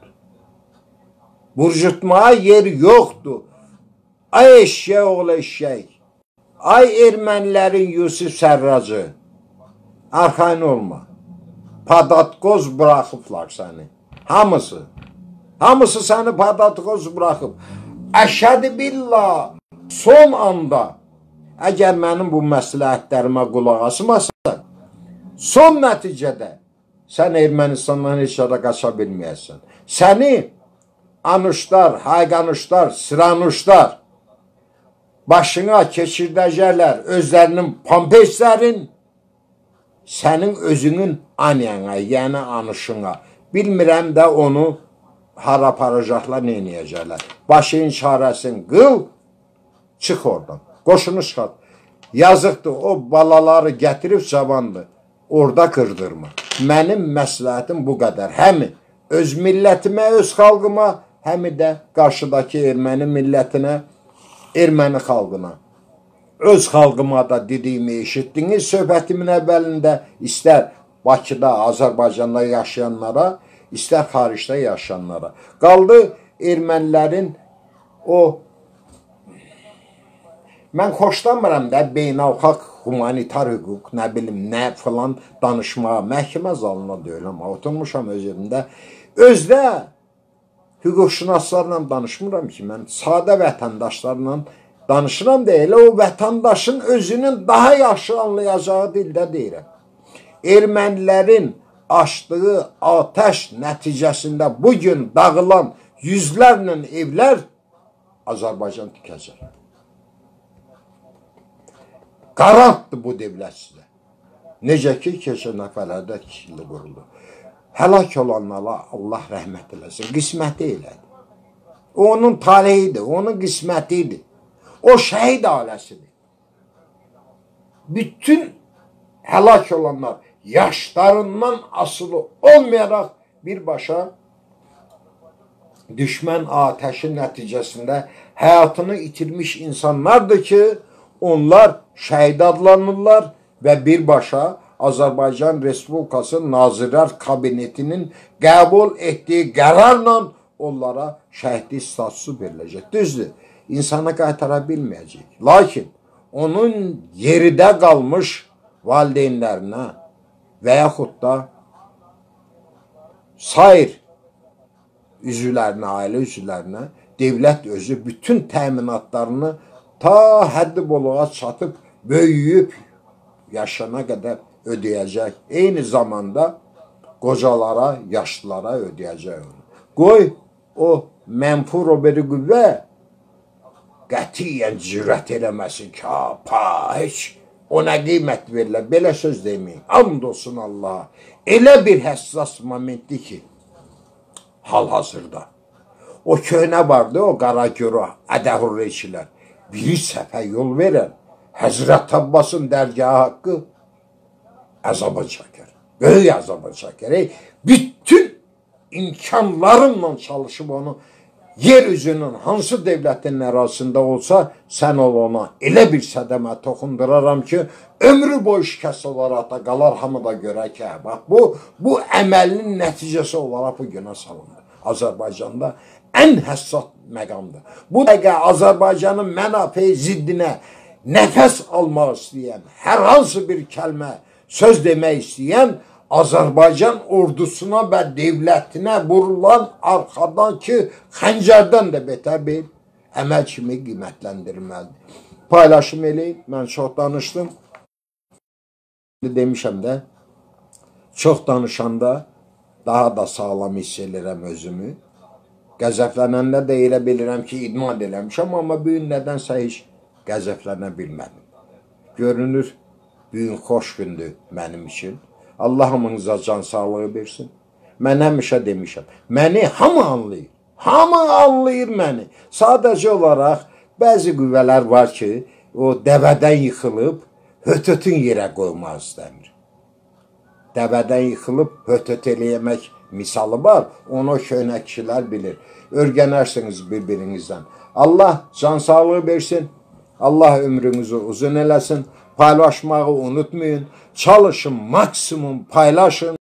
Speaker 1: Burcutmağa yer yoxdur. Ay eşşək oğlu eşşək. Ay ermənilərin Yusuf Sərracı. Arxayın olma. Padatqoz bıraxıblar səni. Hamısı. Hamısı səni padatqoz bıraxıb. Əşhədi billah. Son anda əgər mənim bu məsləhətlərimə qulaq asmasan, son nəticədə sən Ermənistandan heç yada qaça bilməyəsən. Səni Anuşlar, Hayqanuşlar, Sıranuşlar başına keçirdəcəklər özlərinin pompeslərin, sənin özünün anyana, yəni anuşuna. Bilmirəm də onu hara aparacaqlar, neynəyəcəklər. Başının çarəsini qıl, çıx oradan, qoşunu çıxart. Yazıqdır, o balaları gətirib cavandır, orada qırdırma. Mənim məsləhətim bu qədər. Həmi öz millətimə, öz xalqıma, həm də qarşıdakı erməni millətinə, erməni xalqına. Öz xalqıma da dediyimi eşitdiniz söhbətimin əvvəlində, istər Bakıda, Azərbaycanda yaşayanlara, istər xaricdə yaşayanlara. Qaldı ermənilərin o, mən xoşlanmıram da beynəlxalq humanitar hüquq, nə bilim, nə filan danışmağa, məhkəmə zalına deyiləm, oturmuşam öz evimdə. Özdə hüquqşünaslarla danışmıram ki, mən sadə vətəndaşlarla danışıram da elə o vətəndaşın özünün daha yaxşı anlayacağı dildə deyirəm. Ermənilərin açdığı atəş nəticəsində bugün dağılan yüzlərlə evlər Azərbaycan tikəcək. Qarantdır bu devlət sizə. Necə ki, keçən nəfərlərdə tikili quruldu. Həlak olanlara Allah rəhmət eləsin, qisməti elədi. O onun talehidir, onun qismətidir. O şəhid ailəsidir. Bütün həlak olanlar yaşlarından asılı olmayaraq birbaşa düşmən atəşi nəticəsində həyatını itirmiş insanlardır ki, onlar şəhid adlanırlar və birbaşa Azərbaycan Respublikası Nazirlər Kabinetinin qəbul etdiyi qərarla onlara şəhidlik statusu veriləcək. Düzdür, insana qaytara bilməyəcək. Lakin onun yeridə qalmış valideynlərinə və yaxud da sair üzvlərinə, ailə üzvlərinə devlət özü bütün təminatlarını ta həddi boluğa çatıb, böyüyüb, yaşana qədər ödəyəcək. Eyni zamanda qocalara, yaşlılara ödəyəcək onu. Qoy o mənfur o biri qüvvə qətiyyən cürət eləməsin ki, heç ona qiymət verirlər. Belə söz deməyin. And olsun Allaha. Elə bir həssas momentdir ki, hal-hazırda. O köhnə vardı, o Qaragöro, Ədəhurreçilər. Bir səfə yol verən Həzrət Abbasın dərgahı haqqı əzaba çəkər. Böyük əzaba çəkər. Bütün imkanlarınla çalışıb onu yeryüzünün hansı devlətin ərazisində olsa, sən ona elə bir sədəmə toxunduraram ki, ömrü boyu şikəst olaraq da qalar, hamı da görək ki, bu əməlinin nəticəsi olaraq bu günə salındı. Azərbaycanda ən həssas məqamdır. Bu dəqiqə Azərbaycanın mənafeyi ziddinə nəfəs almaq istəyən, hər hansı bir kəlmə, söz demək istəyən Azərbaycan ordusuna və devlətinə vurulan arxadakı xəncərdən də betər bir əməl kimi qiymətləndirilməlidir. Paylaşım eləyin, mən çox danışdım. Demişəm də, çox danışanda daha da sağlam hiss edirəm özümü. Qəzəflənəndə də elə bilirəm ki, idman eləmişəm, amma bu gün nədənsə heç qəzəflənə bilmədim. Görünür, bu gün xoş gündür mənim üçün. Allah hamınıza can sağlığı versin. Mən həmişə demişəm, məni hamı anlayır. Hamı anlayır məni. Sadəcə olaraq bəzi qüvvələr var ki, o dəvədən yıxılıb, hötötün yerə qoymaq istəmir. Dəvədən yıxılıb, hötöt eləyəmək misalı var. Onu köhnə kişilər bilir. Örgənərsiniz bir-birinizdən. Allah can sağlığı versin. Allah ömrünüzü uzun eləsin. Paylaşmağı unutmayın. Çalışın, maksimum paylaşın.